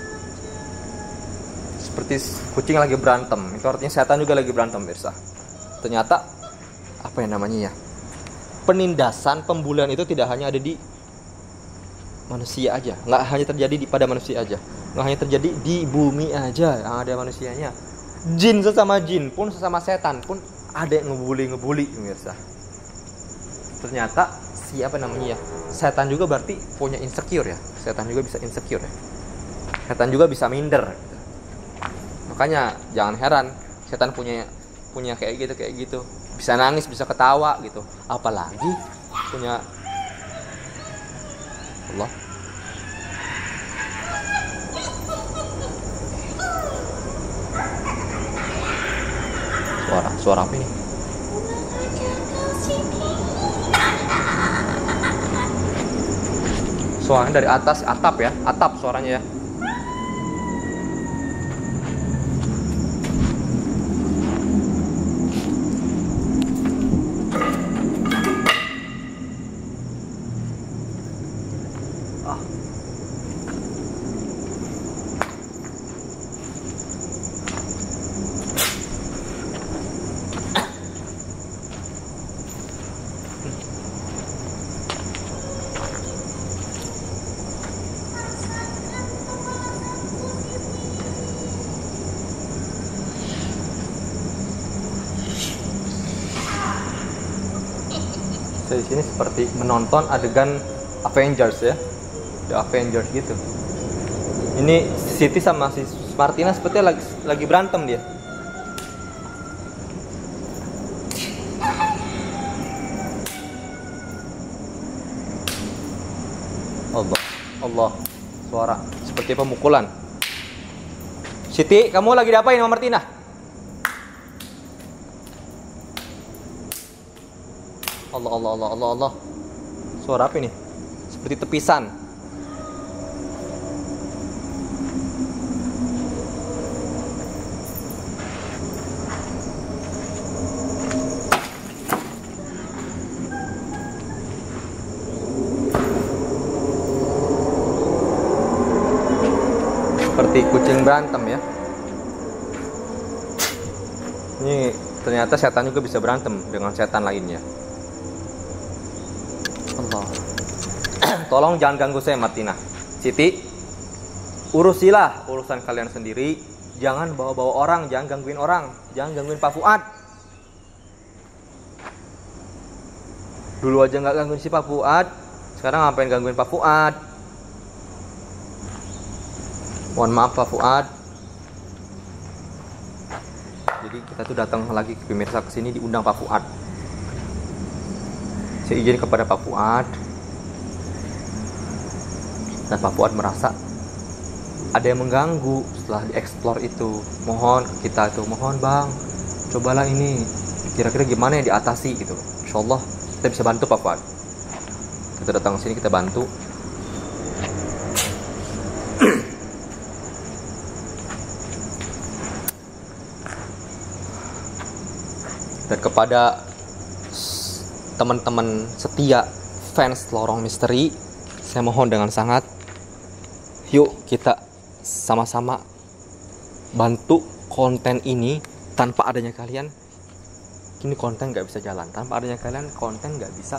seperti kucing lagi berantem. Itu artinya setan juga lagi berantem, pemirsa. Ternyata apa yang namanya ya, penindasan pembulian itu tidak hanya ada di manusia aja, nggak hanya terjadi di pada manusia aja, nggak hanya terjadi di bumi aja yang ada manusianya. Jin sesama jin pun, sesama setan pun ada yang ngebully ngebully pemirsa. Ternyata siapa namanya ya, setan juga berarti punya insecure ya, setan juga bisa insecure ya, setan juga bisa minder gitu. Makanya jangan heran setan punya punya kayak gitu kayak gitu. Bisa nangis, bisa ketawa gitu. Apalagi punya Allah. Suara, suara apa ini? Suaranya dari atas atap ya, atap suaranya ya. Saya di sini seperti menonton adegan Avengers ya, The Avengers gitu. Ini Siti sama si Martina sepertinya lagi lagi berantem dia. Allah, Allah, suara seperti pemukulan. Siti, kamu lagi diapain sama Martina? Allah, Allah, Allah, Allah, Allah. Suara apa ini? Seperti tepisan. Seperti kucing berantem ya. Ini ternyata setan juga bisa berantem dengan setan lainnya. Allah. Tolong jangan ganggu saya, Martina. Siti, urusilah urusan kalian sendiri. Jangan bawa-bawa orang, jangan gangguin orang, jangan gangguin Pak Fuad. Dulu aja nggak gangguin si Pak Fuad, sekarang ngapain gangguin Pak Fuad? Mohon maaf Pak Fuad. Jadi kita tuh datang lagi ke pemirsa kesini diundang Pak Fuad. Saya izin kepada Pak Fuad, dan Pak Fuad merasa ada yang mengganggu setelah dieksplor itu. Mohon ke kita itu, mohon bang, cobalah ini, kira-kira gimana yang diatasi gitu. Insya Allah kita bisa bantu Pak Fuad. Kita datang ke sini, kita bantu. Dan kepada teman-teman setia fans Lorong Misteri, saya mohon dengan sangat, yuk kita sama-sama bantu konten ini. Tanpa adanya kalian, ini konten gak bisa jalan. Tanpa adanya kalian, konten gak bisa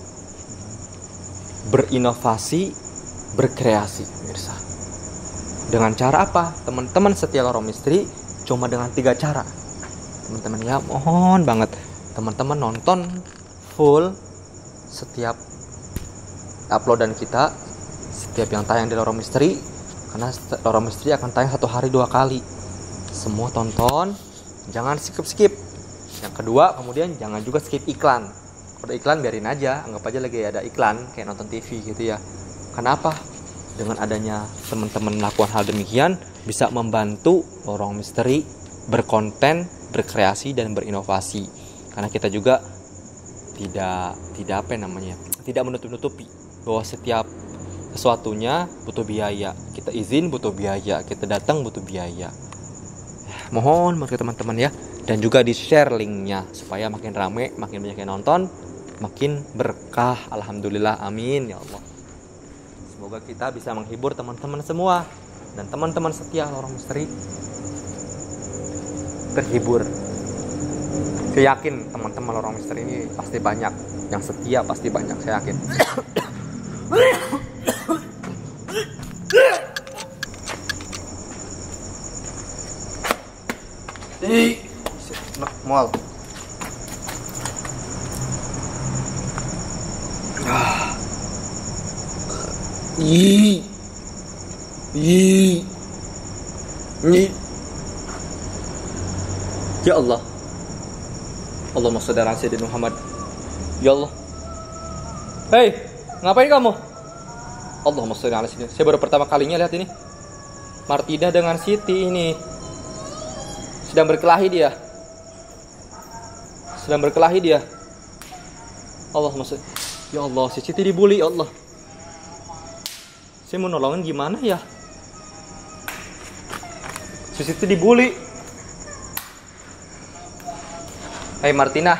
berinovasi, berkreasi, pemirsa. Dengan cara apa? Teman-teman setia Lorong Misteri cuma dengan tiga cara. Teman-teman ya, mohon banget teman-teman nonton full setiap uploadan kita, setiap yang tayang di Lorong Misteri, karena Lorong Misteri akan tayang satu hari dua kali. Semua tonton, jangan skip-skip. Yang kedua, kemudian jangan juga skip iklan. Kalau iklan biarin aja, anggap aja lagi ada iklan kayak nonton T V gitu ya. Kenapa? Dengan adanya teman-teman melakukan hal demikian, bisa membantu Lorong Misteri berkonten, berkreasi dan berinovasi. Karena kita juga tidak tidak apa namanya, tidak menutup-nutupi bahwa setiap sesuatunya butuh biaya. Kita izin butuh biaya, kita datang butuh biaya. Mohon buat teman-teman ya, dan juga di share linknya supaya makin rame, makin banyak yang nonton, makin berkah. Alhamdulillah, amin ya Allah. Semoga kita bisa menghibur teman-teman semua, dan teman-teman setia Lorong Misteri terhibur. Saya yakin teman-teman Lorong Misteri ini pasti banyak yang setia, pasti banyak, saya yakin. Ih, enak mual. Ah. Ih. Ih. Ih. Ya Allah. Allahumma shalli ala sayyidina Muhammad. Ya Allah. Hei, ngapain kamu? Allahumma shalli ala sayyidina. Saya baru pertama kalinya lihat ini. Martina dengan Siti ini sedang berkelahi dia. Sedang berkelahi dia. Allahumma shalli. Ya Allah, si Siti dibully, ya Allah. Saya mau nolongin gimana ya? Si Siti dibully. Hai Martina,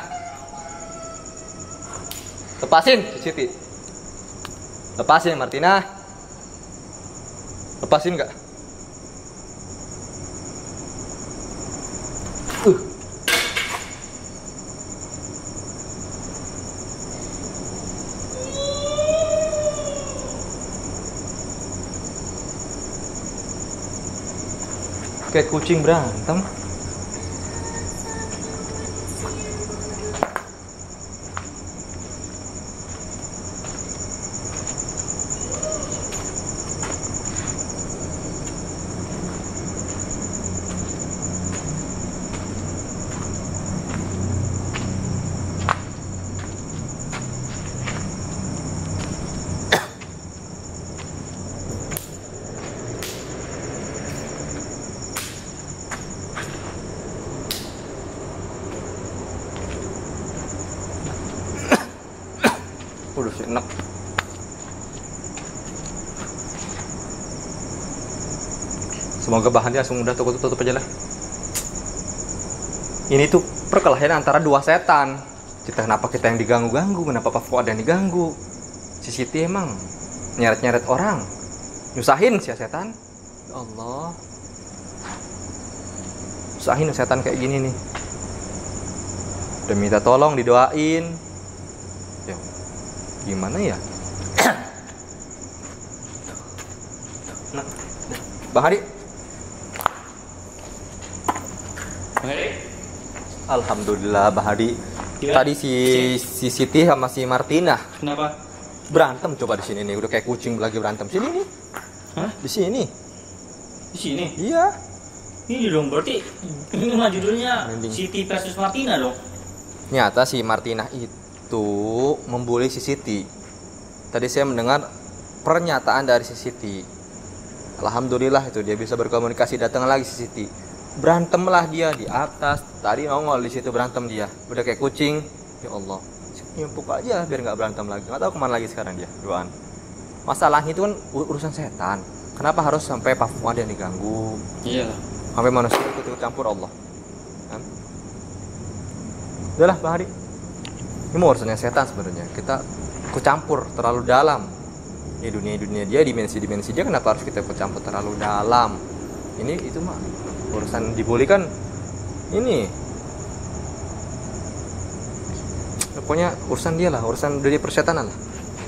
lepasin si Siti. Lepasin Martina. Lepasin nggak? Uh. Kayak kucing berantem. Udah sih enak. Semoga bahannya langsung udah tutup tutup aja lah. Ini tuh perkelahian antara dua setan. Kita kenapa kita yang diganggu-ganggu? Kenapa Pak Fuad yang diganggu? Si Siti emang nyeret-nyeret orang, nyusahin si setan. Ya Allah, nyusahin setan kayak gini nih. Udah minta tolong didoain. Ya, gimana ya? Nah, Bang Hadi. Bang Heri. Alhamdulillah Bang Hadi. Gimana? Tadi si si Siti sama si Martina Kenapa? berantem coba di sini nih, udah kayak kucing lagi berantem. Sini nih. Hah? Di sini. Di sini? Iya. Ini dong, berarti ini mah judulnya Mending. Siti versus Martina dong. Nyata si Martina itu membuli si Siti. Tadi saya mendengar pernyataan dari si Siti. Alhamdulillah itu dia bisa berkomunikasi, datang lagi si Siti. Berantemlah dia di atas. Tadi nongol di situ berantem dia. Udah kayak kucing. Ya Allah. Nyempuk aja biar nggak berantem lagi. Nggak tahu kemana lagi sekarang dia. Doan. Masalahnya itu kan ur- urusan setan. Kenapa harus sampai Papua yang diganggu? Iya. Sampai manusia ikut campur Allah. Kan? Udahlah Bang Hadi. Ini mau urusannya setan sebenarnya. Kita ikut campur terlalu dalam. Ini dunia-dunia dia, dimensi-dimensi dia, kenapa harus kita ikut campur terlalu dalam? Ini itu mah urusan dibully kan ini. Pokoknya urusan dia lah, urusan dari persetanan lah.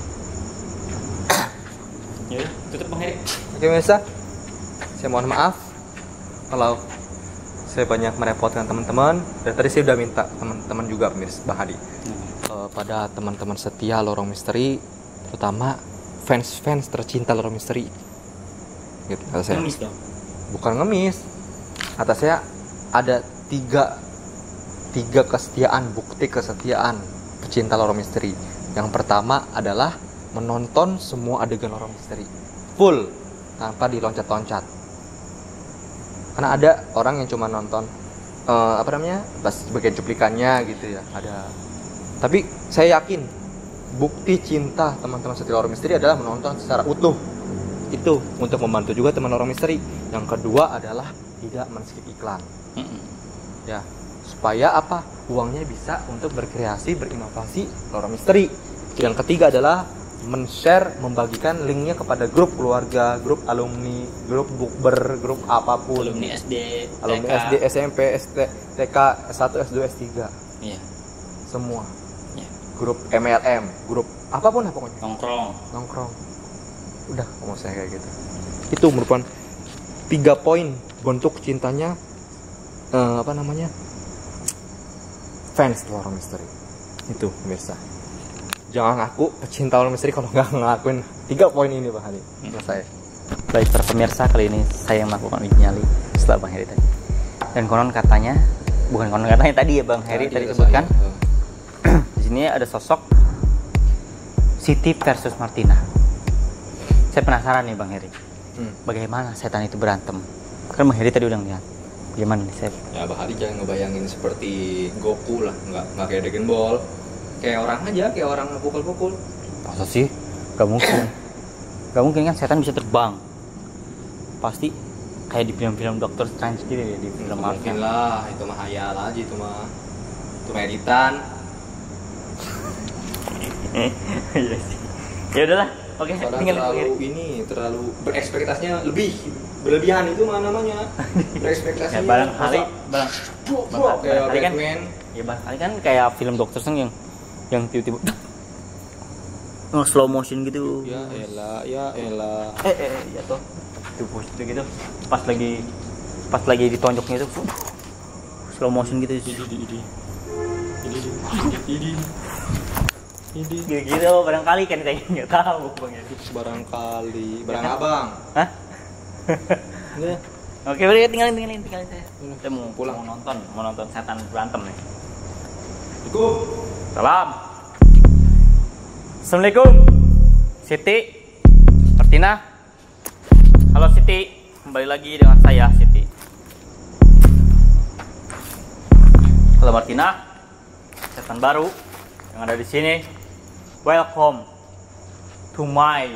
Ya, tutup Bang Heri. Oke pemirsa, saya mohon maaf kalau saya banyak merepotkan teman-teman. Dan tadi saya udah minta teman-teman juga pemirsa Bang Hadi, uh, pada teman-teman setia Lorong Misteri, terutama fans-fans tercinta Lorong Misteri, gitu kata saya. Ngemis dong. Bukan ngemis, kata saya ada tiga tiga kesetiaan, bukti kesetiaan pecinta Lorong Misteri. Yang pertama adalah menonton semua adegan Lorong Misteri full tanpa diloncat-loncat. Karena ada orang yang cuma nonton uh, apa namanya pas bagian cuplikannya gitu ya, ada. Tapi saya yakin bukti cinta teman-teman setia Lorong Misteri adalah menonton secara utuh. Itu untuk membantu juga teman Lorong Misteri. Yang kedua adalah tidak men-skip iklan. Mm-mm. Ya, supaya apa? Uangnya bisa untuk berkreasi, berinovasi Lorong Misteri. Yang ketiga adalah men-share, membagikan linknya kepada grup keluarga, grup alumni, grup bukber, grup apapun. Alumni S D, Alumni T K. S D, S M P, S T, T K, S satu, S dua, S tiga. Iya. Semua. Iya. Grup M L M, grup apapun lah pokoknya. Nongkrong. Nongkrong. Udah ngomong saya kayak gitu. Itu merupakan tiga poin bentuk cintanya eh, apa namanya? Fans Lorong Misteri. Itu pemirsa. Jangan ngaku pecinta Lorong Misteri kalau nggak ngelakuin tiga poin ini Bang Hadi. Menurut saya. Baik para pemirsa, kali ini saya yang melakukan uji nyali setelah Bang Heri tadi. Dan konon katanya, bukan konon katanya tadi ya Bang Heri tadi sebutkan. Di sini ada sosok Siti versus Martina. Saya penasaran nih Bang Heri, Hmm. bagaimana setan itu berantem? Kan Bang Heri tadi udah ngeliat. Gimana nih saya? Ya Bang Hadi jangan ngebayangin seperti Goku lah, nggak nggak kayak Dragon Ball. Kayak orang aja, kayak orang pukul-pukul. Masa sih? Gak mungkin. Gak mungkin kan setan bisa terbang. Pasti kayak di film-film Doctor Strange gitu ya, di film Mungkin Marvel. lah, itu mah hayal aja, itu mah itu mah editan. Iya sih. Ya udahlah. Oke, Soalnya tinggal terlalu ini, terlalu berekspektasinya lebih berlebihan itu mah namanya. Berekspektasinya. Ya barangkali, barang, Bro, barang- kayak barangkali kan, Batman. ya barangkali kan kayak film Doctor Strange yang yang tiba-tiba oh, slow motion gitu. Ya elah, ya elah. Eh, eh, eh, ya tuh. Itu gitu gitu. Pas lagi pas lagi ditonjoknya itu slow motion gitu. Ini ini ini. Ini ini. Ini. Gitu-gitu barangkali kan saya nggak tahu Bang Edi. Barangkali, barang Ya kan? abang. Hah? Udah. Oke, udah tinggalin tinggalin tinggalin saya. Udah. Saya mau Pulang. mau nonton, mau nonton setan berantem nih. Cukup. Salam. Assalamualaikum. Siti, Martina. Halo Siti, kembali lagi dengan saya Siti. Halo Martina, setan baru yang ada di sini. Welcome to my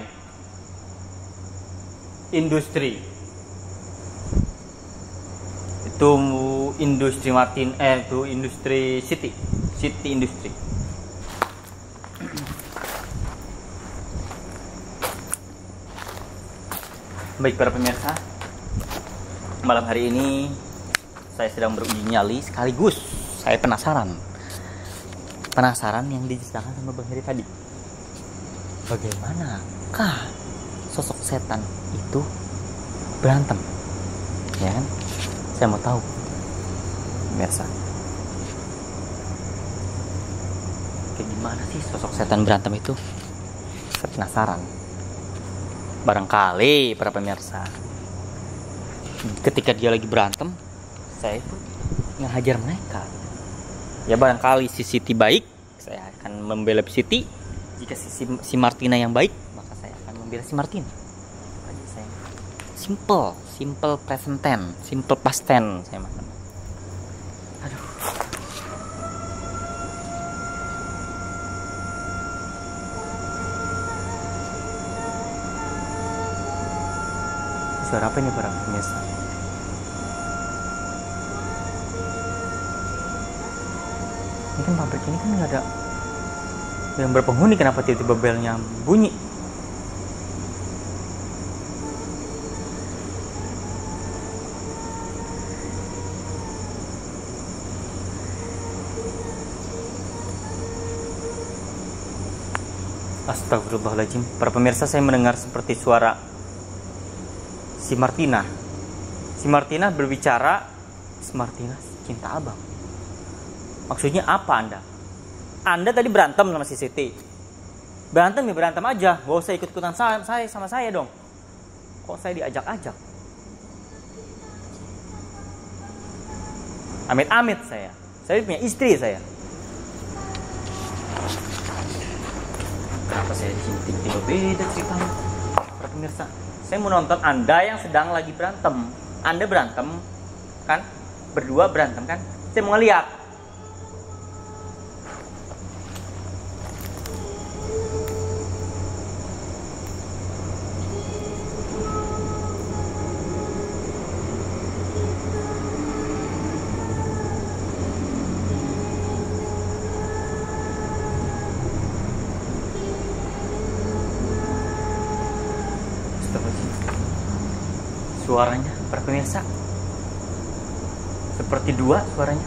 industri. Itu industri Martin, eh itu industri Siti, Siti Industri. Baik para pemirsa, malam hari ini saya sedang beruji nyali sekaligus saya penasaran. Penasaran yang diceritakan sama Bang Heri tadi. Bagaimanakah sosok setan itu berantem, ya kan? Saya mau tahu, biasa. Kayak gimana sih sosok setan berantem itu? Saya penasaran. Barangkali para pemirsa, ketika dia lagi berantem, saya itu ngehajar mereka. Ya barangkali si Siti baik, saya akan membela si Siti. Jika si, si Martina yang baik, maka saya akan membela si Martina. Aja saya simple, simple present tense, simple past tense saya makan. Aduh. Suara apa ini para pemirsa? Ini kan pabrik ini kan nggak ada yang berpenghuni, kenapa tiba-tiba belnya bunyi? Astagfirullahaladzim. Para pemirsa, saya mendengar seperti suara si Martina. Si Martina berbicara, si Martina cinta abang. Maksudnya apa Anda? Anda tadi berantem sama si Siti. Berantem ya berantem aja, gak usah ikut-ikutan saya, saya sama saya dong. Kok saya diajak-ajak? Amit-amit saya. Saya punya istri saya. Kenapa saya tiba-tiba beda ceritanya? Para pemirsa, saya mau nonton Anda yang sedang lagi berantem. Anda berantem, kan? Berdua berantem, kan? Saya mau ngeliat. Suaranya, para pemirsa, seperti dua suaranya,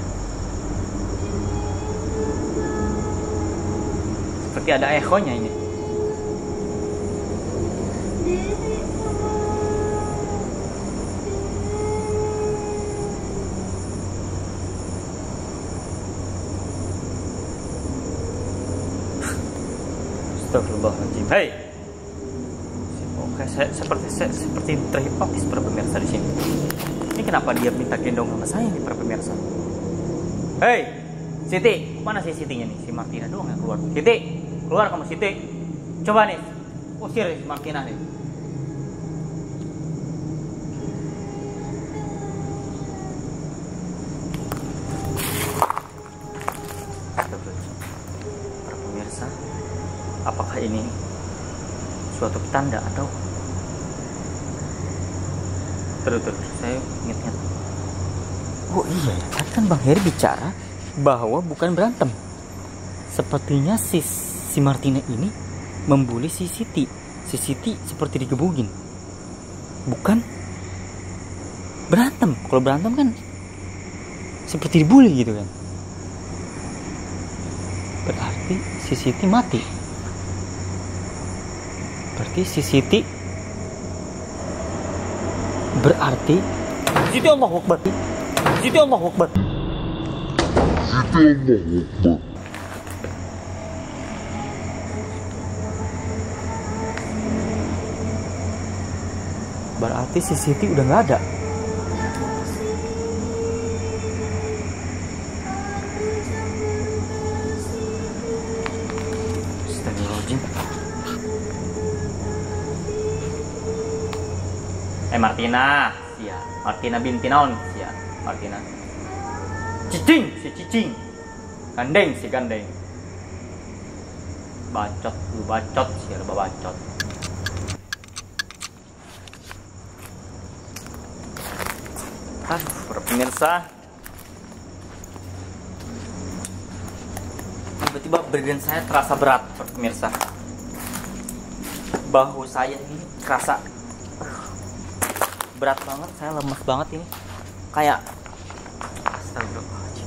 seperti ada echonya ini. Astagfirullahaladzim. Hei, oke, saya seperti saya, seperti terhipnotis para pemirsa di sini. Ini kenapa dia minta gendong sama saya nih para pemirsa? Hei, Siti, mana sih Sitinya nih? Si Martina doang yang keluar. Siti, keluar kamu Siti. Coba nih, usir si Martina nih. Para pemirsa, apakah ini suatu tanda atau terus terus saya ingat-ingat, oh iya ya, tadi kan Bang Heri bicara bahwa bukan berantem. Sepertinya si si Martina ini membuli si Siti. Si Siti seperti digebugin, bukan berantem. Kalau berantem kan seperti dibully gitu kan. Berarti si Siti mati. Berarti si Siti Berarti Siti Allahu Akbar. Siti Allahu Akbar. Siti Allahu Akbar. Berarti si Siti udah nggak ada. Astagfirullahaladzim. Eh Martina, sia. Martina binti naon, sia. Martina. Cicing, si cicing. Gandeng, si gandeng. Bacot, lu bacot, sia lu bacot. Aduh, para pemirsa. Tiba-tiba badan saya terasa berat, para pemirsa. Bahu saya ini terasa berat banget, saya lemas banget ini. Kayak astagfirullahaladzim.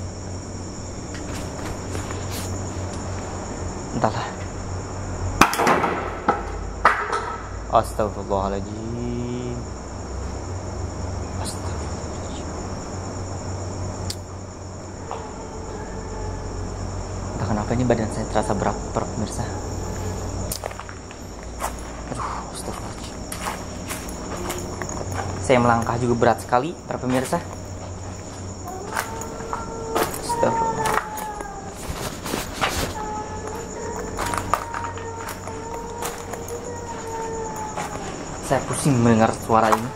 Entahlah. Astagfirullahaladzim. ini badan saya terasa berat, para pemirsa. Aduh, astagfirullahaladzim. Saya melangkah juga berat sekali, para pemirsa. Astagfirullah. Saya pusing mendengar suara ini.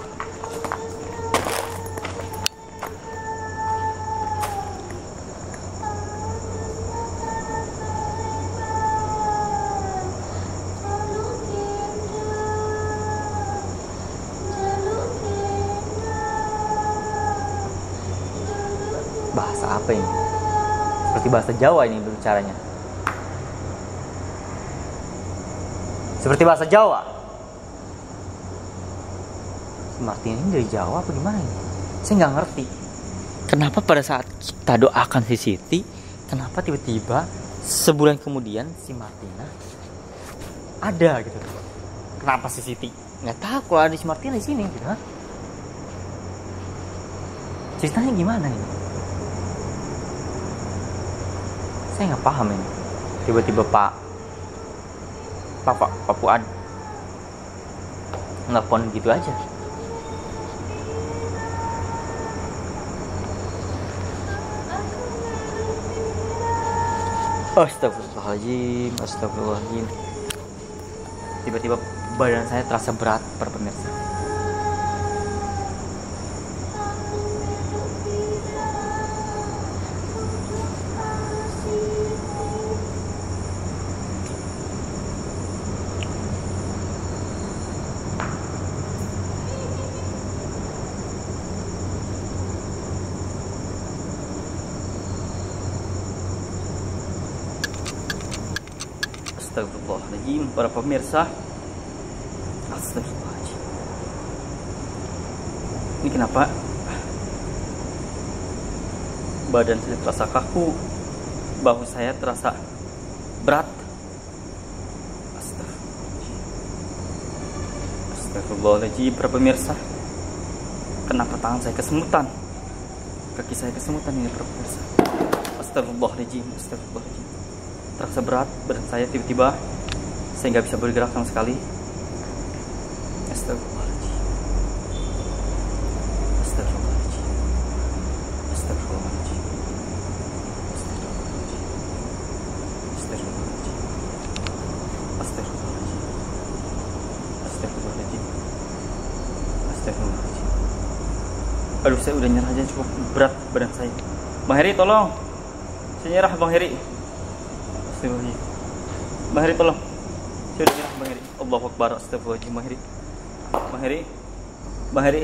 Bahasa apa ini? Seperti bahasa Jawa ini berbicaranya. Seperti bahasa Jawa. Si Martin ini dari Jawa apa gimana ini? Saya nggak ngerti. Kenapa pada saat kita doakan si Siti, kenapa tiba-tiba sebulan kemudian si Martina ada gitu? Kenapa si Siti nggak tahu kalau ada si Martina di sini gitu? Hah? Ceritanya gimana ini? Saya nggak paham ini. Tiba-tiba Pak Pak Pak, Pak Fuad nelfon gitu aja. Astagfirullahaladzim, astagfirullahaladzim. Tiba-tiba badan saya terasa berat, para pemirsa. Astagfirullahaladzim, para pemirsa. Astagfirullahaladzim. Ini kenapa badan saya terasa kaku, bahu saya terasa berat. Astagfirullahaladzim. Astagfirullahaladzim, para pemirsa. Kenapa tangan saya kesemutan, kaki saya kesemutan ini, para pemirsa. Astagfirullahaladzim, astagfirullahaladzim. Terasa berat badan saya tiba-tiba, saya nggak bisa bergerak sama sekali. Astagfirullahaladzim. Astagfirullahaladzim. Astagfirullahaladzim. Astagfirullahaladzim. Astagfirullahaladzim. Astagfirullahaladzim. Astagfirullahaladzim. Aduh, saya udah nyerah aja, cukup berat badan saya. Bang Heri, tolong. Saya nyerah, Bang Heri. Astagfirullahaladzim. Bang Heri, tolong. Saya udah nyerah, Bang Heri. Allahu Akbar. Astagfirullahaladzim, Bang Heri. Bang Heri. Bang Heri.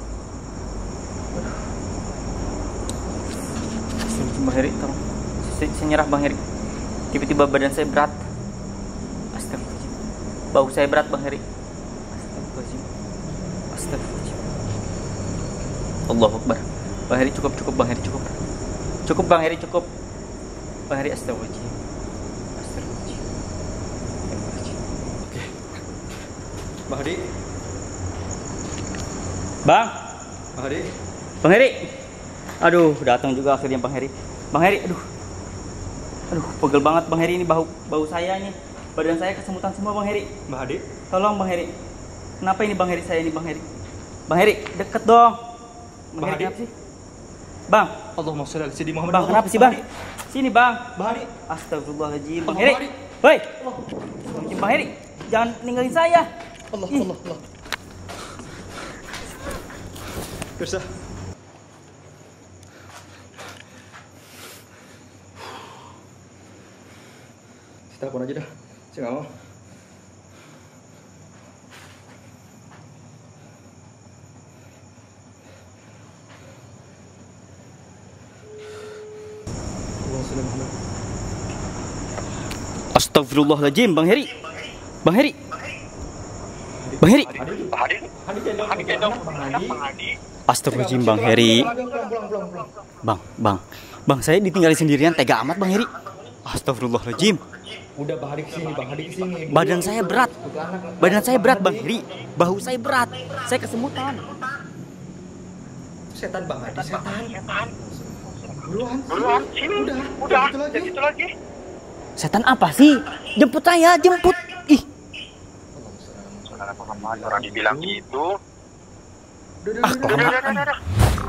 Astagfirullahaladzim, Bang Heri, tolong. Saya, saya nyerah, Bang Heri. Tiba-tiba badan saya berat. Astagfirullahaladzim. Bau saya berat, Bang Heri. Astagfirullahaladzim. Astagfirullahaladzim. Allahu Akbar. Bang Heri, cukup, cukup, Bang Heri, cukup. Cukup, Bang Heri, cukup. Bang Heri, astagfirullahaladzim. Astagfirullahaladzim. Oke. Bang Hadi. Bang. Bang Hadi. Bang Heri. Aduh, datang juga akhirnya Bang Heri. Bang Heri, aduh. Aduh, pegel banget Bang Heri ini, bau bau saya ini. Badan saya kesemutan semua, Bang Heri. Bang Hadi. Tolong Bang Heri. Kenapa ini Bang Heri saya ini, Bang Heri? Bang Heri, deket dong. Bang, Bang Heri, Hadi. kenapa sih? Bang. Allahumma sholli ala sayyidina Muhammad. Bang, kenapa sih, Bang? Sini, Bang. Bang Hadi. Astagfirullahaladzim, Bang Allah, Heri. Bang Heri. Woi. Bang Heri, jangan ninggalin saya. Allah, Ih. Allah, Allah. Mirsa. Telepon aja dah. Saya nggak mau. Astagfirullahaladzim, Bang Heri. Bang Heri. Bang Heri. Astagfirullahaladzim, Bang Heri. Bang, Bang. Bang, saya ditinggalin sendirian, tega amat, Bang Heri. Astagfirullahaladzim. Udah Bang Hadi kesini, Bang Hadi kesini. Badan saya berat. Badan saya berat, Bang Heri. Bahu saya berat. Saya kesemutan. Setan Bang Hadi, setan. Setan. Buruan. Buruan, sini. Udah, Udah, gitu lagi. gitu lagi. Setan apa sih? Jemput saya, jemput. Ih. Saudara Muhammad, orang dibilang gitu. Ah, kelamaan.